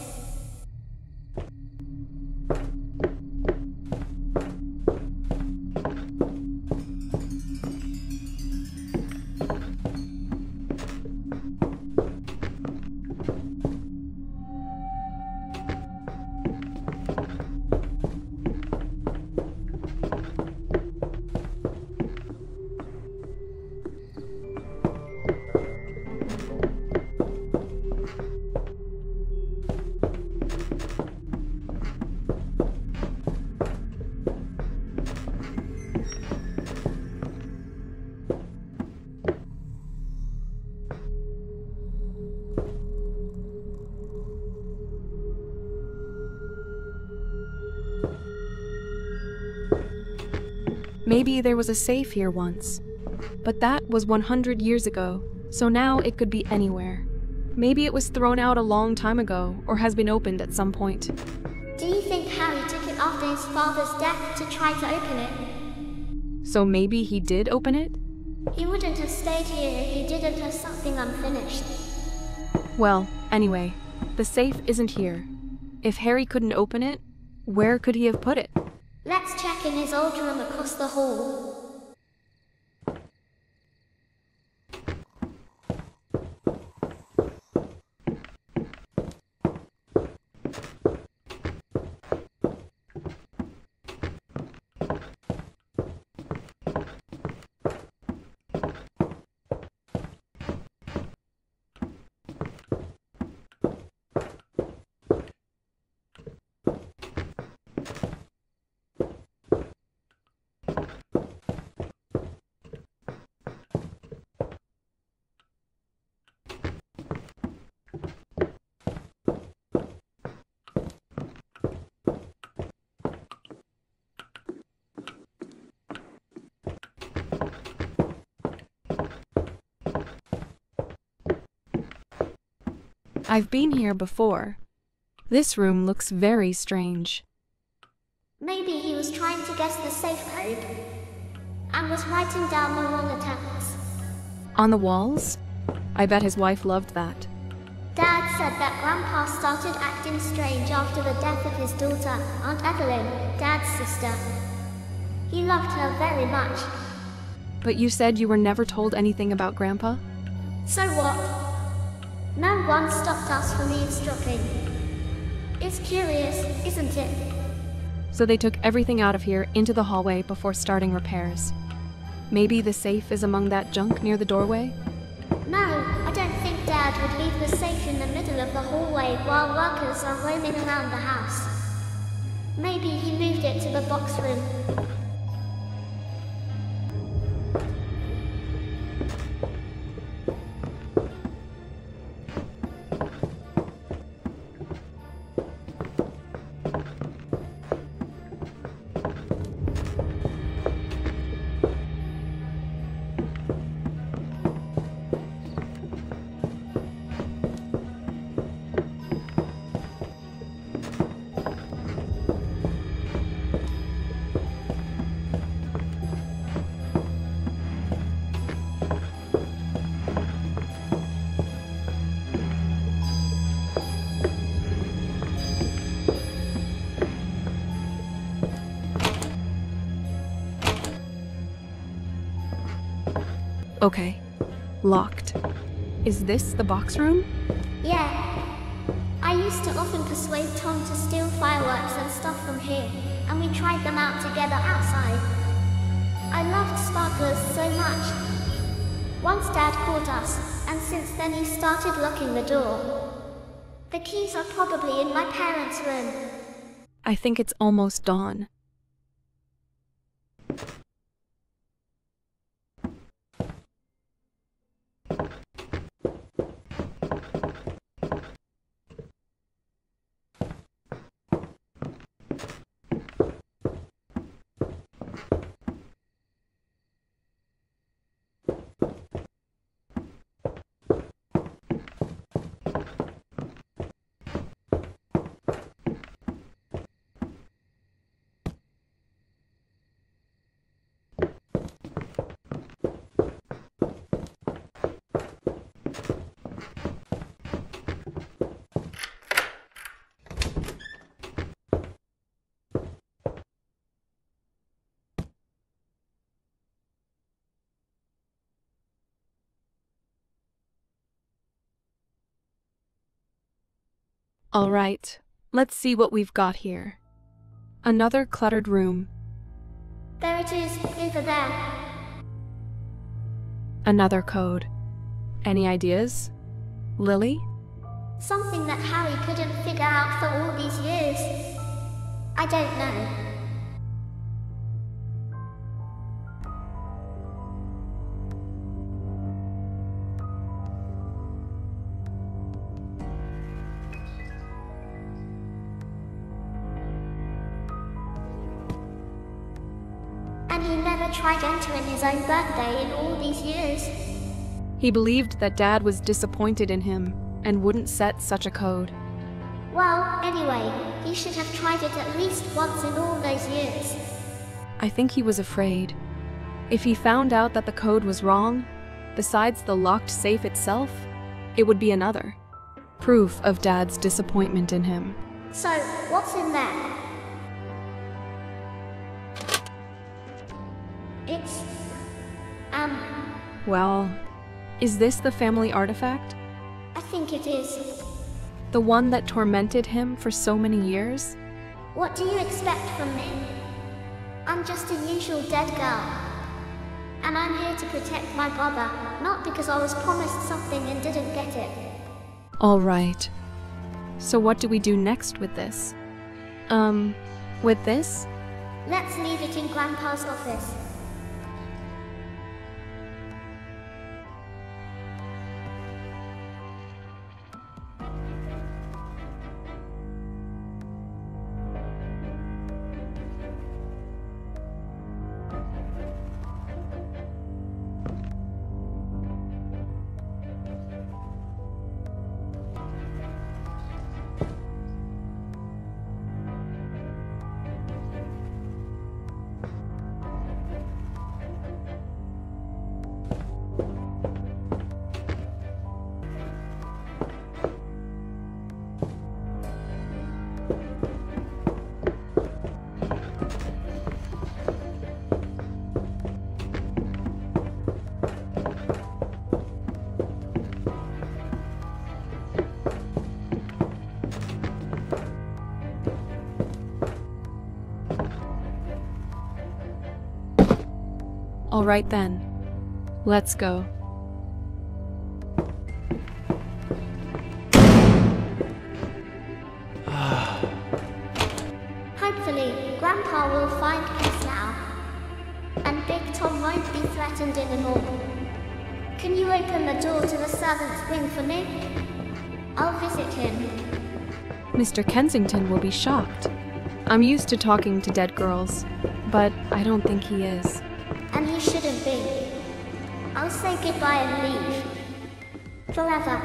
Maybe there was a safe here once. But that was one hundred years ago, so now it could be anywhere. Maybe it was thrown out a long time ago, or has been opened at some point. Do you think Harry took it after his father's death to try to open it? So maybe he did open it? He wouldn't have stayed here if he didn't have something unfinished. Well, anyway, the safe isn't here. If Harry couldn't open it, where could he have put it? Let's check in his old room across the hall. I've been here before. This room looks very strange. Maybe he was trying to guess the safe code and was writing down the wrong attempts. On the walls? I bet his wife loved that. Dad said that Grandpa started acting strange after the death of his daughter, Aunt Evelyn, Dad's sister. He loved her very much. But you said you were never told anything about Grandpa? So what? No one stopped us from eavesdropping. It's curious, isn't it? So they took everything out of here into the hallway before starting repairs. Maybe the safe is among that junk near the doorway? No, I don't think Dad would leave the safe in the middle of the hallway while workers are roaming around the house. Maybe he moved it to the box room. Okay. Locked. Is this the box room? Yeah. I used to often persuade Tom to steal fireworks and stuff from here, and we tried them out together outside. I loved sparklers so much. Once Dad caught us, and since then he started locking the door. The keys are probably in my parents' room. I think it's almost dawn. All right, let's see what we've got here. Another cluttered room. There it is, over there. Another code. Any ideas? Lily? Something that Harry couldn't figure out for all these years. I don't know. And he never tried entering his own birthday in all these years. He believed that Dad was disappointed in him and wouldn't set such a code. Well, anyway, he should have tried it at least once in all those years. I think he was afraid. If he found out that the code was wrong, besides the locked safe itself, it would be another. Proof of Dad's disappointment in him. So, what's in there? It's... um... Well, is this the family artifact? I think it is. The one that tormented him for so many years? What do you expect from me? I'm just a usual dead girl. And I'm here to protect my brother, not because I was promised something and didn't get it. All right. So what do we do next with this? Um, with this? Let's leave it in Grandpa's office. All right then. Let's go. Hopefully, Grandpa will find peace now. And Big Tom won't be threatened anymore. Can you open the door to the servants' wing for me? I'll visit him. Mister Kensington will be shocked. I'm used to talking to dead girls, but I don't think he is. And he shouldn't be. I'll say goodbye and leave. Forever.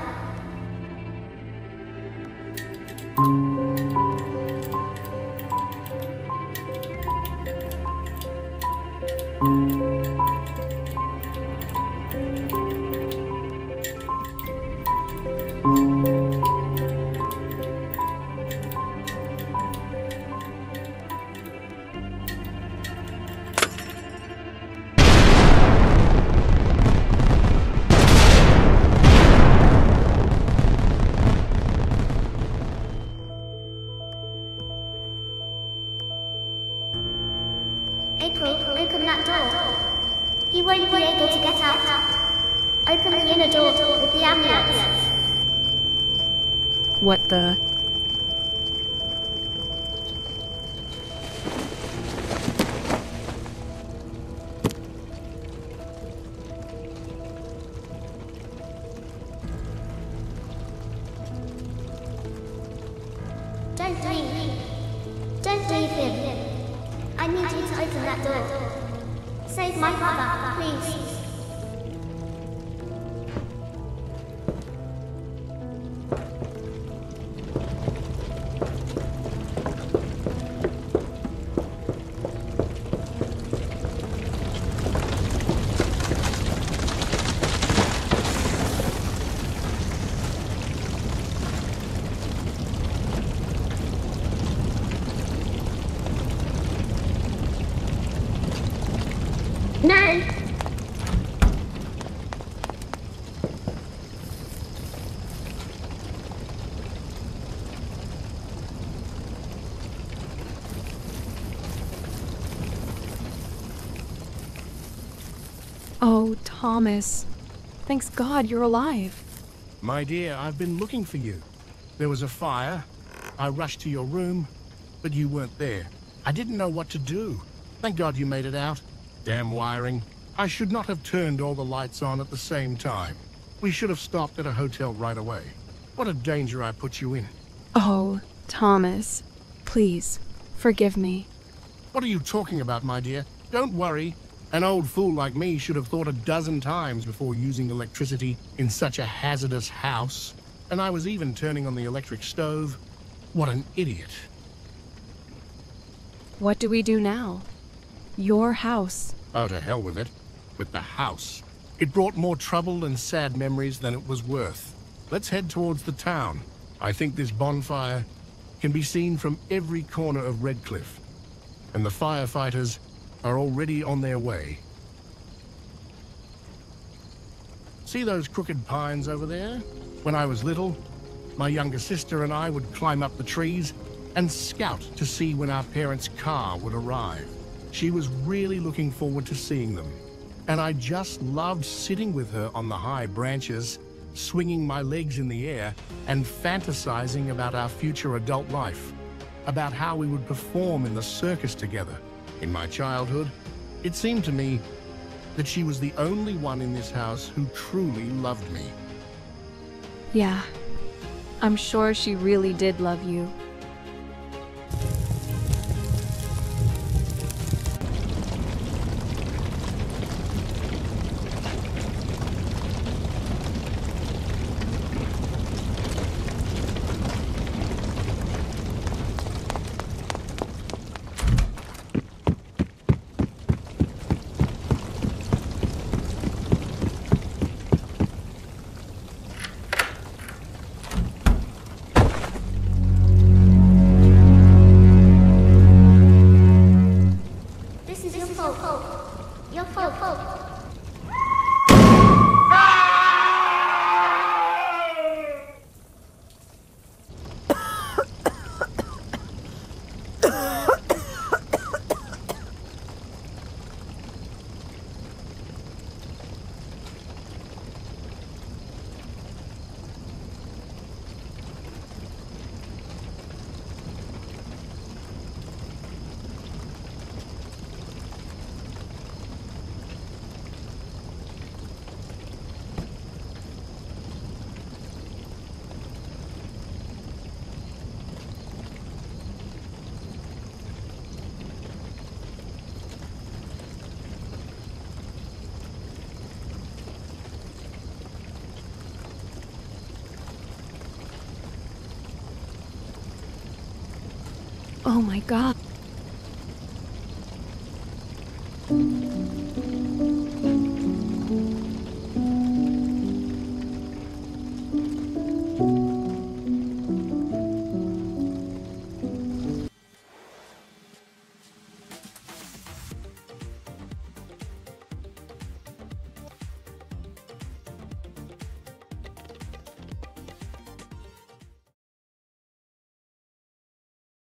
April, open that door. He won't be able to get out. Open the inner door with the amulet. What the... Don't leave. Don't leave him. I need you to open that door. Save my brother, please. No! Oh, Thomas. Thanks God you're alive. My dear, I've been looking for you. There was a fire. I rushed to your room, but you weren't there. I didn't know what to do. Thank God you made it out. Damn wiring. I should not have turned all the lights on at the same time. We should have stopped at a hotel right away. What a danger I put you in. Oh, Thomas. Please, forgive me. What are you talking about, my dear? Don't worry. An old fool like me should have thought a dozen times before using electricity in such a hazardous house. And I was even turning on the electric stove. What an idiot. What do we do now? Your house. Oh, to hell with it. With the house. It brought more trouble and sad memories than it was worth. Let's head towards the town. I think this bonfire can be seen from every corner of Redcliffe. And the firefighters are already on their way. See those crooked pines over there? When I was little, my younger sister and I would climb up the trees and scout to see when our parents' car would arrive. She was really looking forward to seeing them. And I just loved sitting with her on the high branches, swinging my legs in the air and fantasizing about our future adult life, about how we would perform in the circus together. In my childhood, it seemed to me that she was the only one in this house who truly loved me. Yeah, I'm sure she really did love you. Oh my God.